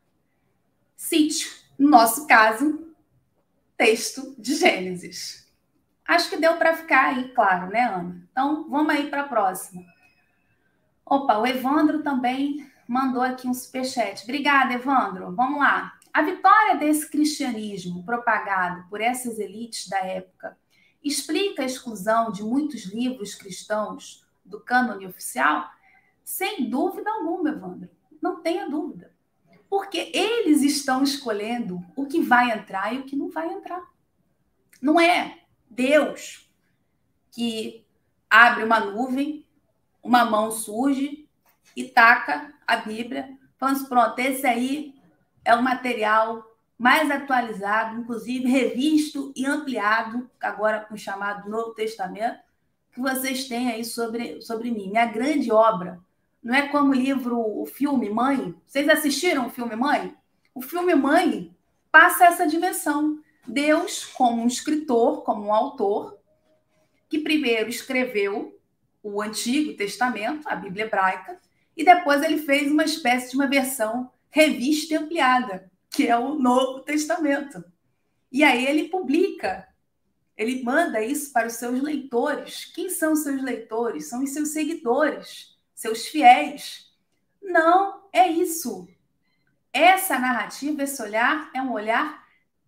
sítio. No nosso caso, texto de Gênesis. Acho que deu para ficar aí, claro, né, Ana? Então, vamos aí para a próxima. Opa, o Evandro também mandou aqui um superchat. Obrigada, Evandro. Vamos lá. A vitória desse cristianismo propagado por essas elites da época explica a exclusão de muitos livros cristãos do cânone oficial? Sem dúvida alguma, Evandro. Não tenha dúvida. Porque eles estão escolhendo o que vai entrar e o que não vai entrar. Não é Deus que abre uma nuvem, uma mão surge e taca a Bíblia, falando, pronto, esse aí é o material mais atualizado, inclusive revisto e ampliado, agora com o chamado Novo Testamento, que vocês têm aí sobre, sobre mim. Minha grande obra. Não é como o livro, o filme Mãe. Vocês assistiram o filme Mãe? O filme Mãe passa essa dimensão. Deus, como um escritor, como um autor, que primeiro escreveu o Antigo Testamento, a Bíblia hebraica, e depois ele fez uma espécie de uma versão revista e ampliada, que é o Novo Testamento. E aí ele publica, ele manda isso para os seus leitores. Quem são os seus leitores? São os seus seguidores, seus fiéis. Não é isso. Essa narrativa, esse olhar, é um olhar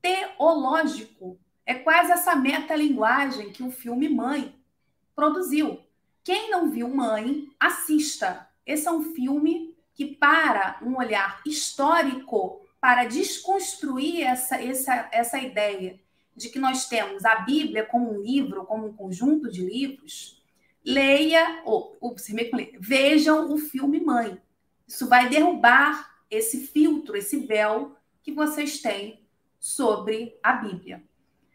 teológico. É quase essa metalinguagem que o filme Mãe produziu. Quem não viu Mãe, assista. Esse é um filme que, para um olhar histórico, para desconstruir essa, essa, essa ideia de que nós temos a Bíblia como um livro, como um conjunto de livros, leia, ou, ou vejam o filme Mãe. Isso vai derrubar esse filtro, esse véu que vocês têm sobre a Bíblia.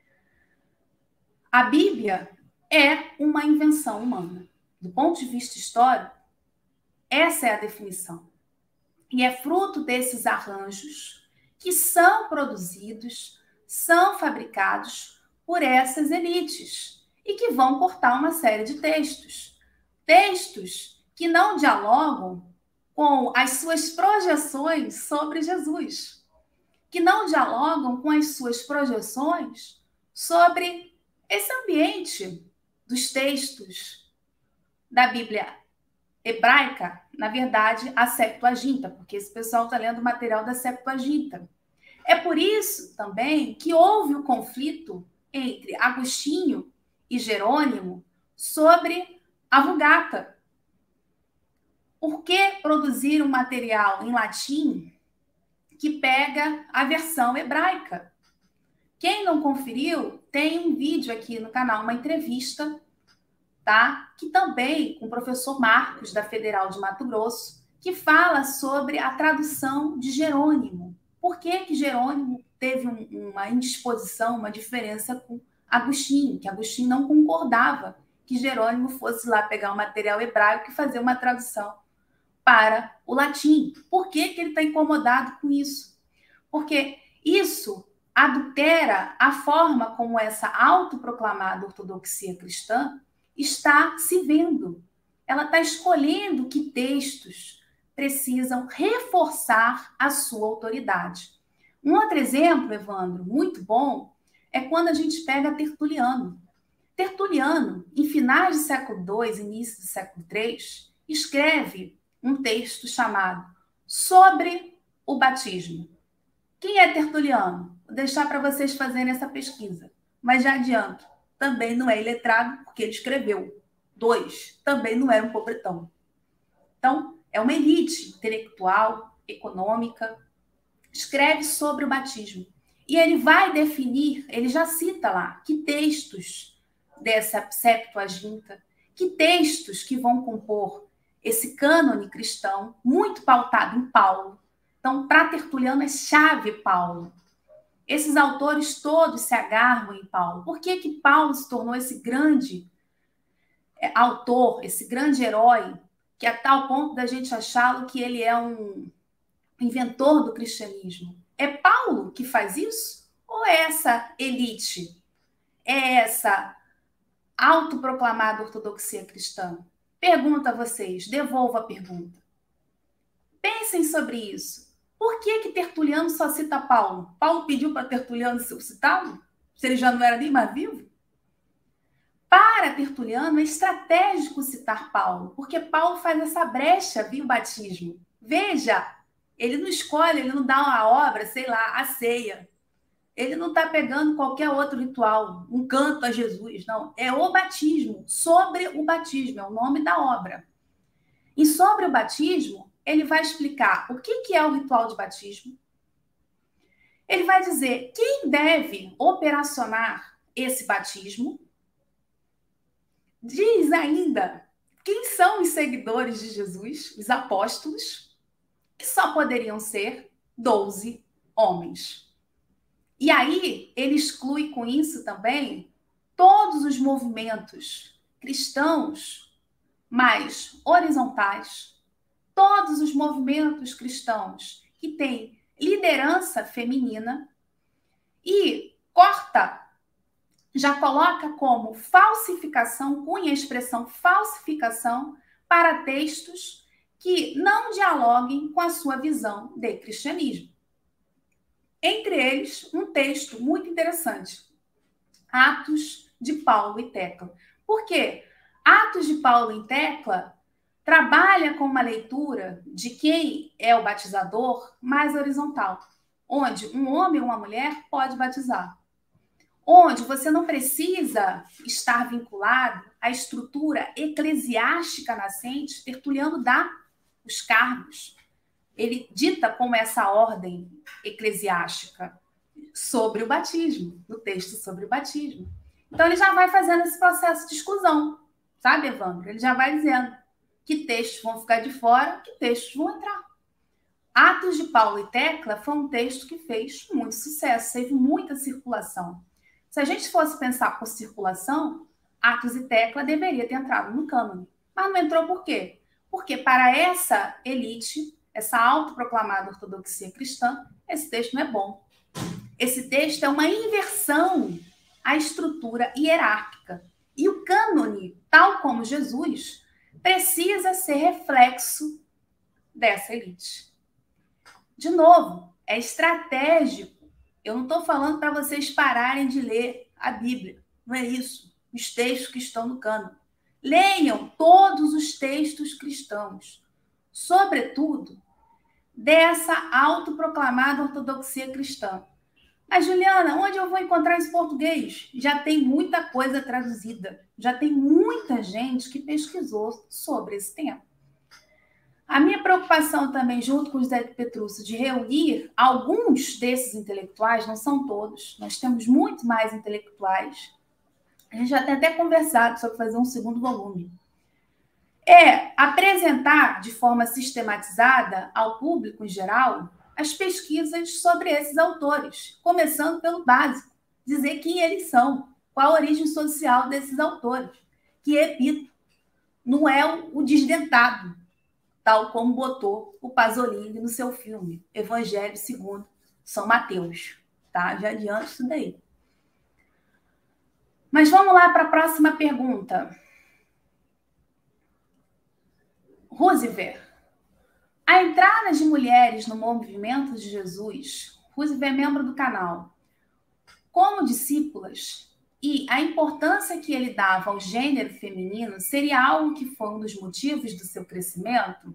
A Bíblia é uma invenção humana. Do ponto de vista histórico, essa é a definição. E é fruto desses arranjos que são produzidos, são fabricados por essas elites e que vão cortar uma série de textos. Textos que não dialogam com as suas projeções sobre Jesus, que não dialogam com as suas projeções sobre esse ambiente dos textos da Bíblia hebraica, na verdade, a Septuaginta, porque esse pessoal está lendo o material da Septuaginta. É por isso também que houve o conflito entre Agostinho e Jerônimo sobre a Vulgata. Por que produzir um material em latim que pega a versão hebraica. Quem não conferiu, tem um vídeo aqui no canal, uma entrevista, tá? Que também com o professor Marcos, da Federal de Mato Grosso, que fala sobre a tradução de Jerônimo. Por que que Jerônimo teve um, uma indisposição, uma diferença com Agostinho, que Agostinho não concordava que Jerônimo fosse lá pegar o material hebraico e fazer uma tradução para o latim. Por que que ele está incomodado com isso? Porque isso adultera a forma como essa autoproclamada ortodoxia cristã está se vendo. Ela está escolhendo que textos precisam reforçar a sua autoridade. Um outro exemplo, Evandro, muito bom, é quando a gente pega Tertuliano. Tertuliano, em finais do século dois, início do século três, escreve um texto chamado Sobre o Batismo. Quem é Tertuliano? Vou deixar para vocês fazerem essa pesquisa. Mas já adianto, também não é iletrado, porque ele escreveu. Dois, também não era um pobretão. Então, é uma elite intelectual, econômica, escreve sobre o batismo. E ele vai definir, ele já cita lá, que textos dessa Septuaginta, que textos que vão compor esse cânone cristão, muito pautado em Paulo. Então, para Tertuliano é chave Paulo. Esses autores todos se agarram em Paulo. Por que que Paulo se tornou esse grande autor, esse grande herói, que é a tal ponto da gente achá-lo que ele é um inventor do cristianismo? É Paulo que faz isso? Ou é essa elite? É essa autoproclamada ortodoxia cristã? Pergunto a vocês, devolvo a pergunta. Pensem sobre isso. Por que que Tertuliano só cita Paulo? Paulo pediu para Tertuliano citá-lo? Se ele já não era nem mais vivo? Para Tertuliano é estratégico citar Paulo, porque Paulo faz essa brecha via o batismo. Veja, ele não escolhe, ele não dá uma obra, sei lá, a ceia. Ele não está pegando qualquer outro ritual, um canto a Jesus, não. É o batismo, sobre o batismo, é o nome da obra. E sobre o batismo, ele vai explicar o que é o ritual de batismo. Ele vai dizer quem deve operacionar esse batismo. Diz ainda quem são os seguidores de Jesus, os apóstolos, que só poderiam ser doze homens. E aí, ele exclui com isso também todos os movimentos cristãos mais horizontais, todos os movimentos cristãos que têm liderança feminina e corta, já coloca como falsificação, cunha a expressão falsificação para textos que não dialoguem com a sua visão de cristianismo. Entre eles, um texto muito interessante, Atos de Paulo e Tecla. Por quê? Atos de Paulo e Tecla trabalha com uma leitura de quem é o batizador mais horizontal, onde um homem ou uma mulher pode batizar, onde você não precisa estar vinculado à estrutura eclesiástica nascente. Tertuliano dá os cargos. Ele dita como essa ordem eclesiástica sobre o batismo, no texto sobre o batismo. Então, ele já vai fazendo esse processo de exclusão, sabe, Evandro? Ele já vai dizendo que textos vão ficar de fora, que textos vão entrar. Atos de Paulo e Tecla foi um texto que fez muito sucesso, teve muita circulação. Se a gente fosse pensar por circulação, Atos e Tecla deveria ter entrado no cânone. Mas não entrou por quê? Porque para essa elite, essa autoproclamada ortodoxia cristã, esse texto não é bom. Esse texto é uma inversão à estrutura hierárquica. E o cânone, tal como Jesus, precisa ser reflexo dessa elite. De novo, é estratégico. Eu não estou falando para vocês pararem de ler a Bíblia. Não é isso. Os textos que estão no cânone. Leiam todos os textos cristãos. Sobretudo, dessa autoproclamada ortodoxia cristã. Mas, Juliana, onde eu vou encontrar esse português? Já tem muita coisa traduzida. Já tem muita gente que pesquisou sobre esse tema. A minha preocupação também, junto com o José Petrúcio, de reunir alguns desses intelectuais, não são todos, nós temos muito mais intelectuais. A gente já tem até conversado sobre fazer um segundo volume. É apresentar de forma sistematizada ao público em geral as pesquisas sobre esses autores, começando pelo básico, dizer quem eles são, qual a origem social desses autores, que, repito, não é o desdentado, tal como botou o Pasolini no seu filme Evangelho segundo São Mateus. Tá? Já adianto isso daí. Mas vamos lá para a próxima pergunta. Roosevelt. A entrada de mulheres no movimento de Jesus, Roosevelt é membro do canal, como discípulas, e a importância que ele dava ao gênero feminino seria algo que foi um dos motivos do seu crescimento?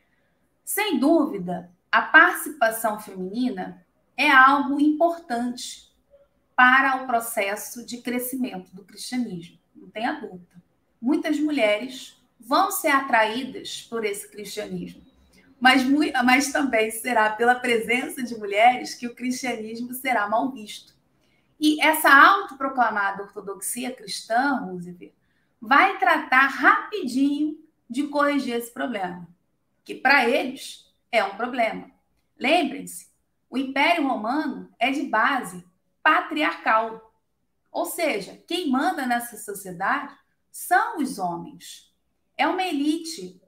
Sem dúvida, a participação feminina é algo importante para o processo de crescimento do cristianismo, não tenha dúvida. Muitas mulheres vão ser atraídas por esse cristianismo, mas, mas também será pela presença de mulheres que o cristianismo será mal visto. E essa autoproclamada ortodoxia cristã, Roosevelt, vai tratar rapidinho de corrigir esse problema, que para eles é um problema. Lembrem-se, o Império Romano é de base patriarcal, ou seja, quem manda nessa sociedade são os homens. É uma elite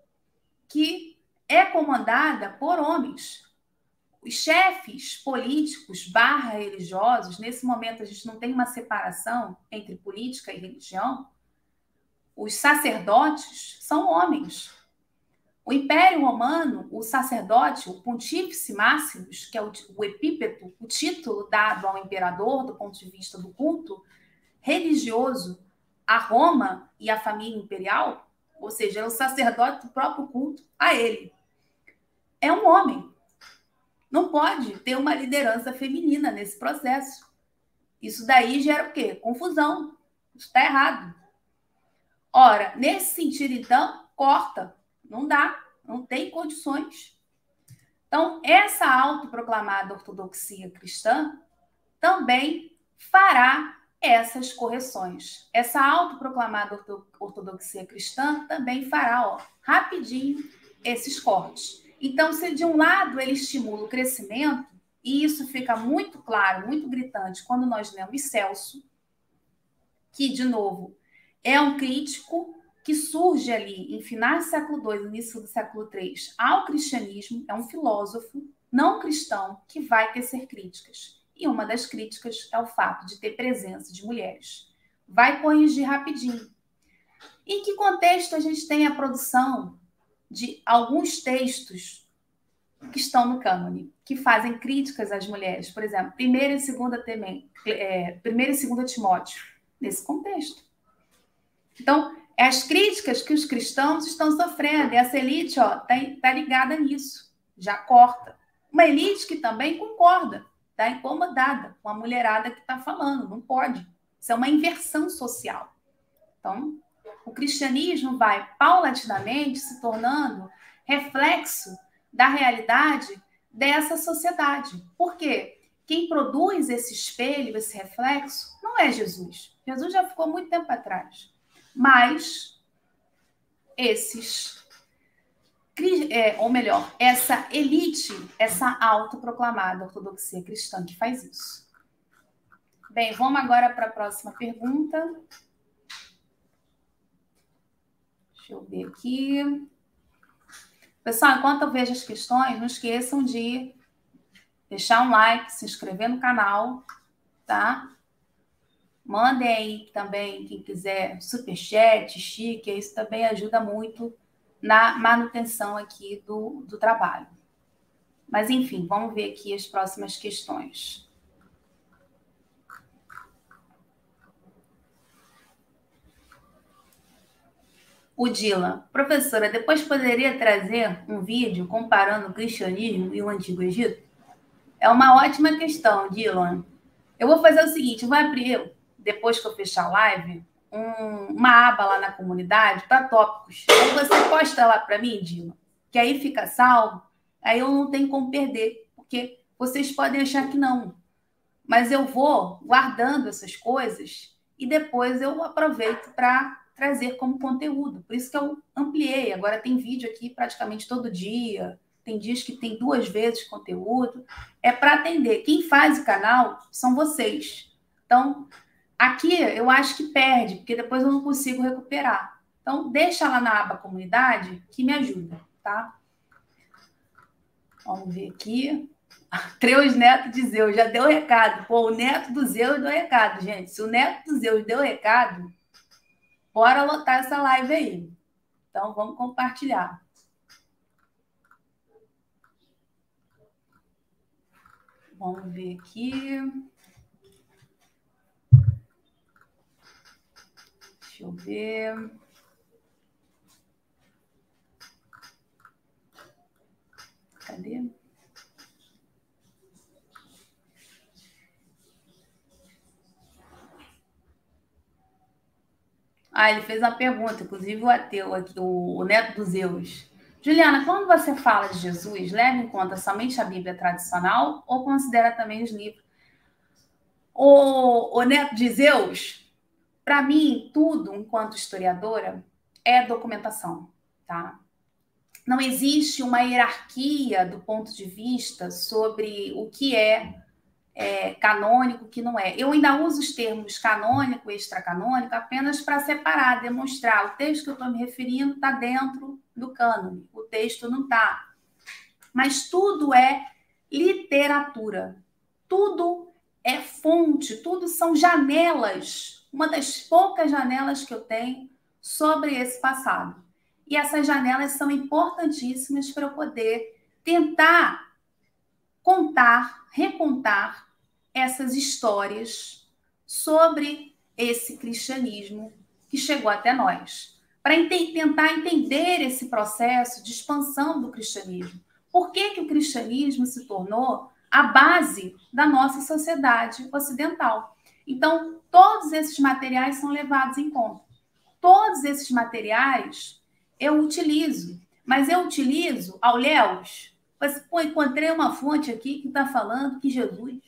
que é comandada por homens. Os chefes políticos barra religiosos, nesse momento a gente não tem uma separação entre política e religião, os sacerdotes são homens. O Império Romano, o sacerdote, o Pontífice Maximus, que é o, o epípeto, o título dado ao imperador do ponto de vista do culto religioso a Roma e a família imperial, ou seja, é o sacerdote do próprio culto a ele. É um homem. Não pode ter uma liderança feminina nesse processo. Isso daí gera o quê? Confusão. Isso está errado. Ora, nesse sentido, então, corta. Não dá. Não tem condições. Então, essa autoproclamada ortodoxia cristã também fará essas correções. Essa autoproclamada ortodoxia cristã também fará, ó, rapidinho, esses cortes. Então, se de um lado ele estimula o crescimento, e isso fica muito claro, muito gritante, quando nós lemos Celso, que, de novo, é um crítico que surge ali em finais do século dois, início do século três, ao cristianismo, é um filósofo não cristão que vai tecer críticas. E uma das críticas é o fato de ter presença de mulheres. Vai corrigir rapidinho. Em que contexto a gente tem a produção de alguns textos que estão no cânone, que fazem críticas às mulheres? Por exemplo, primeira e segunda, Temem, é, primeira e segunda Timóteo, nesse contexto. Então, é as críticas que os cristãos estão sofrendo, e essa elite está tá ligada nisso, já corta. Uma elite que também concorda, está incomodada com a mulherada que está falando, não pode. Isso é uma inversão social. Então, o cristianismo vai paulatinamente se tornando reflexo da realidade dessa sociedade. Por quê? Quem produz esse espelho, esse reflexo, não é Jesus. Jesus já ficou muito tempo atrás. Mas esses, ou melhor, essa elite, essa autoproclamada ortodoxia cristã que faz isso. Bem, vamos agora para a próxima pergunta. Deixa eu ver aqui. Pessoal, enquanto eu vejo as questões, não esqueçam de deixar um like, se inscrever no canal, tá? Mandem aí também, quem quiser, superchat, sticker, isso também ajuda muito na manutenção aqui do, do trabalho. Mas, enfim, vamos ver aqui as próximas questões. O Dylan, professora, depois poderia trazer um vídeo comparando o cristianismo e o Antigo Egito? É uma ótima questão, Dylan. Eu vou fazer o seguinte, eu vou abrir, depois que eu fechar a live, um, uma aba lá na comunidade para tópicos. Aí você posta lá para mim, Dylan, que aí fica salvo, aí eu não tenho como perder, porque vocês podem achar que não. Mas eu vou guardando essas coisas e depois eu aproveito para trazer como conteúdo. Por isso que eu ampliei. Agora tem vídeo aqui praticamente todo dia. Tem dias que tem duas vezes conteúdo. É para atender. Quem faz o canal são vocês. Então, aqui eu acho que perde, porque depois eu não consigo recuperar. Então, deixa lá na aba comunidade que me ajuda, tá? Vamos ver aqui. Treus Neto de Zeus, já deu recado. Pô, o neto do Zeus deu recado, gente. Se o neto do Zeus deu recado, bora lotar essa live aí. Então, vamos compartilhar. Vamos ver aqui. Deixa eu ver. Cadê? Ah, ele fez uma pergunta, inclusive o ateu aqui, o, o neto dos Zeus. Juliana, quando você fala de Jesus, leva em conta somente a Bíblia tradicional ou considera também os livros? O, o neto de Zeus, para mim, tudo, enquanto historiadora, é documentação, tá? Não existe uma hierarquia do ponto de vista sobre o que é, é canônico, o que não é. Eu ainda uso os termos canônico e extracanônico apenas para separar, demonstrar. O texto que eu estou me referindo está dentro do cânone, o texto não está. Mas tudo é literatura, tudo é fonte, tudo são janelas, uma das poucas janelas que eu tenho sobre esse passado. E essas janelas são importantíssimas para eu poder tentar contar, recontar essas histórias sobre esse cristianismo que chegou até nós. Para ente- tentar entender esse processo de expansão do cristianismo. Por que que o cristianismo se tornou a base da nossa sociedade ocidental? Então, todos esses materiais são levados em conta. Todos esses materiais eu utilizo, mas eu utilizo ao Léus. Pô, encontrei uma fonte aqui que está falando que Jesus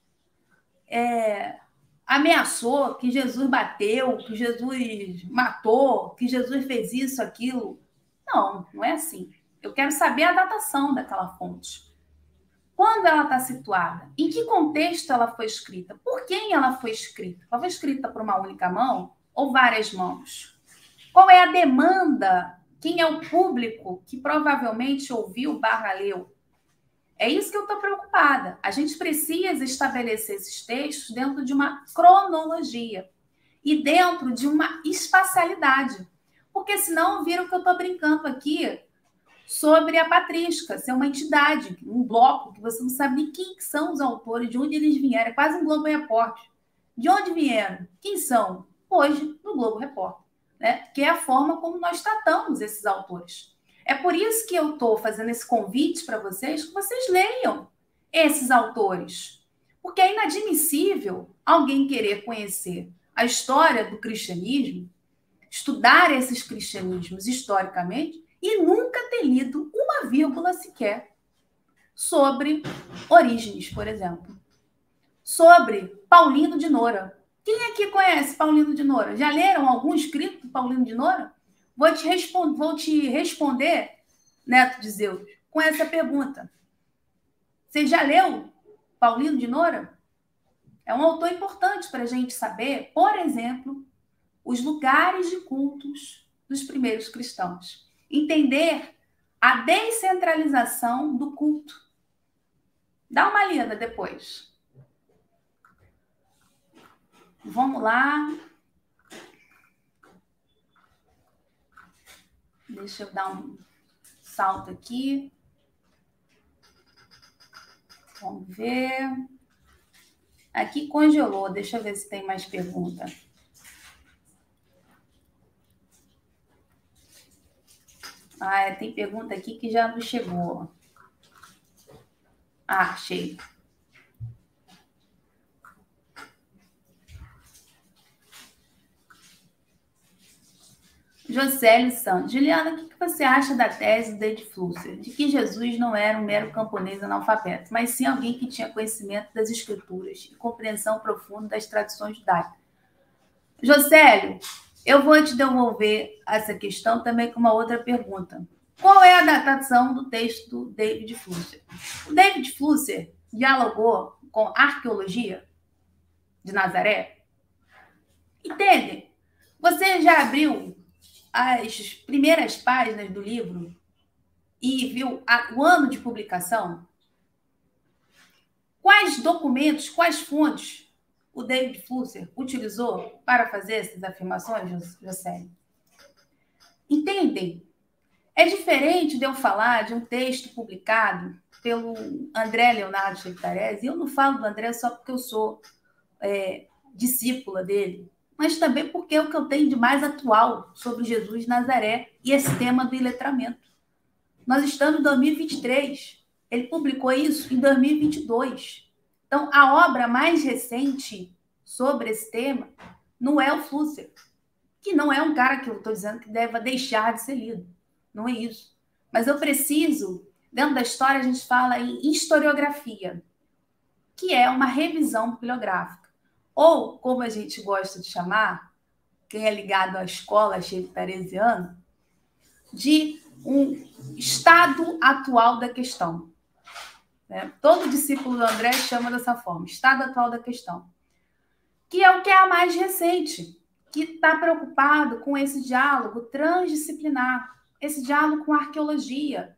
é, ameaçou, que Jesus bateu, que Jesus matou, que Jesus fez isso, aquilo. Não, não é assim. Eu quero saber a datação daquela fonte. Quando ela está situada? Em que contexto ela foi escrita? Por quem ela foi escrita? Ela foi escrita por uma única mão ou várias mãos? Qual é a demanda? Quem é o público que provavelmente ouviu barra leu? É isso que eu estou preocupada. A gente precisa estabelecer esses textos dentro de uma cronologia e dentro de uma espacialidade. Porque senão vira o que eu estou brincando aqui sobre a patrística, ser uma entidade, um bloco que você não sabe nem quem são os autores, de onde eles vieram. É quase um Globo Repórter. De onde vieram? Quem são? Hoje, no Globo Repórter. Né? Que é a forma como nós tratamos esses autores. É por isso que eu estou fazendo esse convite para vocês, que vocês leiam esses autores. Porque é inadmissível alguém querer conhecer a história do cristianismo, estudar esses cristianismos historicamente e nunca ter lido uma vírgula sequer sobre Orígenes, por exemplo. Sobre Paulino de Nora. Quem aqui conhece Paulino de Nora? Já leram algum escrito do Paulino de Nora? Vou te, respond- vou te responder, Neto de Zeus, com essa pergunta. Você já leu Paulino de Nora? É um autor importante para a gente saber, por exemplo, os lugares de cultos dos primeiros cristãos. Entender a descentralização do culto. Dá uma lida depois. Vamos lá. Deixa eu dar um salto aqui. Vamos ver. Aqui congelou. Deixa eu ver se tem mais pergunta. Ah, tem pergunta aqui que já não chegou. Ah, achei. Jocélio Santos. Juliana, o que você acha da tese do David Flusser, de que Jesus não era um mero camponês analfabeto, mas sim alguém que tinha conhecimento das escrituras e compreensão profunda das tradições judaicas? Jocélio, eu vou te devolver essa questão também com uma outra pergunta. Qual é a datação do texto do David Flusser? O David Flusser dialogou com arqueologia de Nazaré? Entende? Você já abriu as primeiras páginas do livro e viu a, o ano de publicação? Quais documentos, quais fontes o David Flusser utilizou para fazer essas afirmações, Jocélio? Entendem? É diferente de eu falar de um texto publicado pelo André Leonardo Chevtarese, e eu não falo do André só porque eu sou é, discípula dele, mas também porque é o que eu tenho de mais atual sobre Jesus de Nazaré e esse tema do iletramento. Nós estamos em dois mil e vinte e três, ele publicou isso em dois mil e vinte e dois. Então, a obra mais recente sobre esse tema não é o Flusser, que não é um cara que eu estou dizendo que deve deixar de ser lido. Não é isso. Mas eu preciso, dentro da história, a gente fala em historiografia, que é uma revisão bibliográfica. Ou, como a gente gosta de chamar, quem é ligado à escola chevtaresiana, de um estado atual da questão. Né? Todo discípulo do André chama dessa forma, estado atual da questão. Que é o que é a mais recente, que está preocupado com esse diálogo transdisciplinar, esse diálogo com a arqueologia.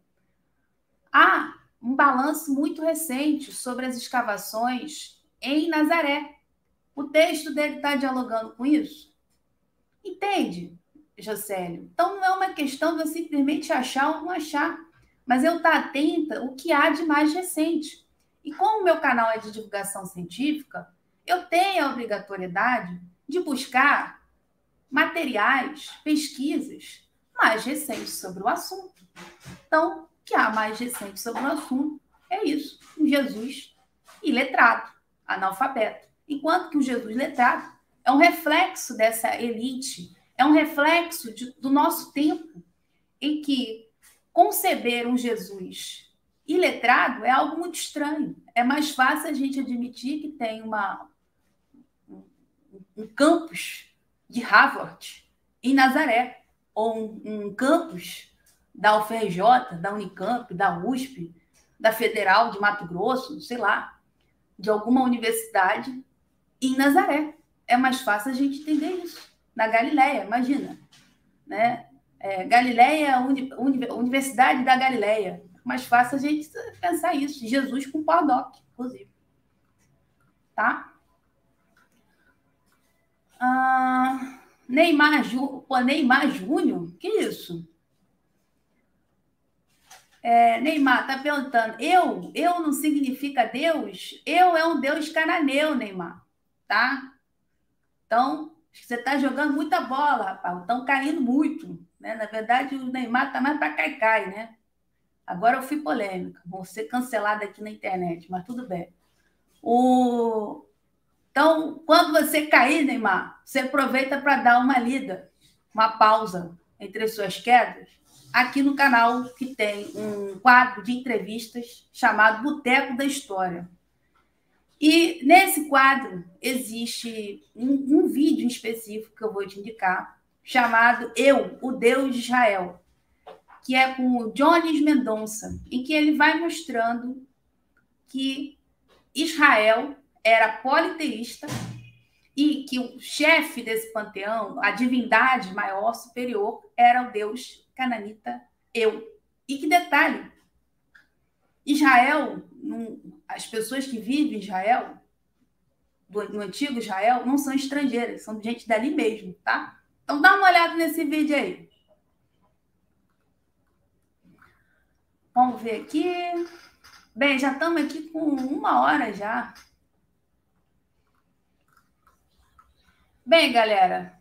Há um balanço muito recente sobre as escavações em Nazaré. O texto dele está dialogando com isso? Entende, Jocélio? Então, não é uma questão de eu simplesmente achar ou não achar, mas eu estar atenta ao que há de mais recente. E como o meu canal é de divulgação científica, eu tenho a obrigatoriedade de buscar materiais, pesquisas mais recentes sobre o assunto. Então, o que há mais recente sobre o assunto é isso, um Jesus iletrado, analfabeto. Enquanto que o Jesus letrado é um reflexo dessa elite, é um reflexo de, do nosso tempo, em que conceber um Jesus iletrado é algo muito estranho. É mais fácil a gente admitir que tem uma, um, um campus de Harvard em Nazaré, ou um, um campus da U F R J, da Unicamp, da U S P, da Federal de Mato Grosso, sei lá, de alguma universidade em Nazaré. É mais fácil a gente entender isso. Na Galileia, imagina. Né? É, Galileia, uni, uni, Universidade da Galileia. É mais fácil a gente pensar isso. Jesus com pós-doc, inclusive. Tá? Ah... Neymar, Ju... Pô, Neymar Júnior? Que isso? É, Neymar tá perguntando, eu? Eu não significa Deus? Eu é um Deus cananeu, Neymar. Tá? Então, você tá jogando muita bola, rapaz. Estão caindo muito. Né? Na verdade, o Neymar tá mais para caicai, né? Agora eu fui polêmica. Vou ser cancelada aqui na internet, mas tudo bem. O... Então, quando você cair, Neymar, você aproveita para dar uma lida, uma pausa entre as suas quedas, aqui no canal que tem um quadro de entrevistas chamado Boteco da História. E nesse quadro existe um, um vídeo em específico que eu vou te indicar, chamado Eu, o Deus de Israel, que é com o Jones Mendonça, em que ele vai mostrando que Israel era politeísta e que o chefe desse panteão, a divindade maior, superior, era o deus cananita Eu. E que detalhe, Israel, as pessoas que vivem em Israel, no antigo Israel, não são estrangeiras, são gente dali mesmo, tá? Então dá uma olhada nesse vídeo aí. Vamos ver aqui. Bem, já estamos aqui com uma hora já. Bem, galera,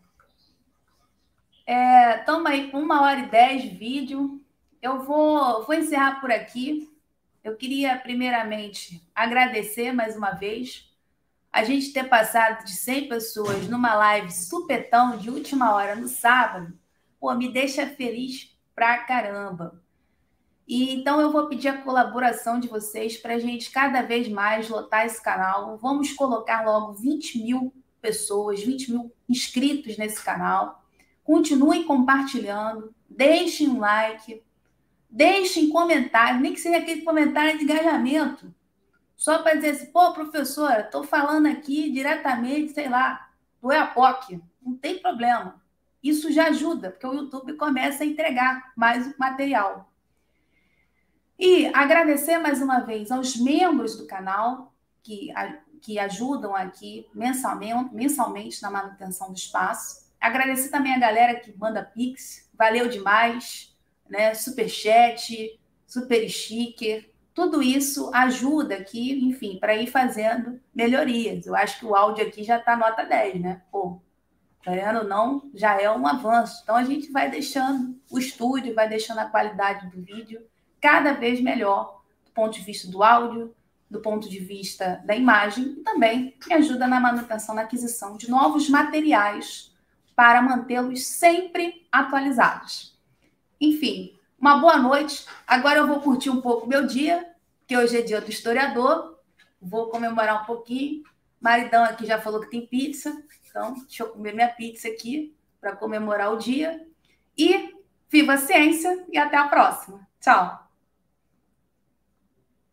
estamos é, aí com uma hora e dez de vídeo. Eu vou, vou encerrar por aqui. Eu queria, primeiramente, agradecer mais uma vez a gente ter passado de cem pessoas numa live supetão de última hora no sábado pô, me deixa feliz pra caramba. E então eu vou pedir a colaboração de vocês para a gente cada vez mais lotar esse canal. Vamos colocar logo vinte mil pessoas, vinte mil inscritos nesse canal. Continuem compartilhando, deixem um like, deixem comentário, nem que seja aquele comentário de engajamento. Só para dizer assim, pô, professora, estou falando aqui diretamente, sei lá, do E A P O C. Não tem problema. Isso já ajuda, porque o YouTube começa a entregar mais material. E agradecer mais uma vez aos membros do canal que, que ajudam aqui mensalmente, mensalmente na manutenção do espaço. Agradecer também a galera que manda Pix, valeu demais, né? Superchat, super sticker, tudo isso ajuda aqui, enfim, para ir fazendo melhorias. Eu acho que o áudio aqui já está nota dez, né? Pô, querendo ou não, já é um avanço. Então a gente vai deixando o estúdio, vai deixando a qualidade do vídeo cada vez melhor, do ponto de vista do áudio, do ponto de vista da imagem, e também me ajuda na manutenção, na aquisição de novos materiais para mantê-los sempre atualizados. Enfim, uma boa noite. Agora eu vou curtir um pouco meu dia, que hoje é dia do historiador, vou comemorar um pouquinho. Maridão aqui já falou que tem pizza, então deixa eu comer minha pizza aqui para comemorar o dia. E viva a ciência e até a próxima. Tchau!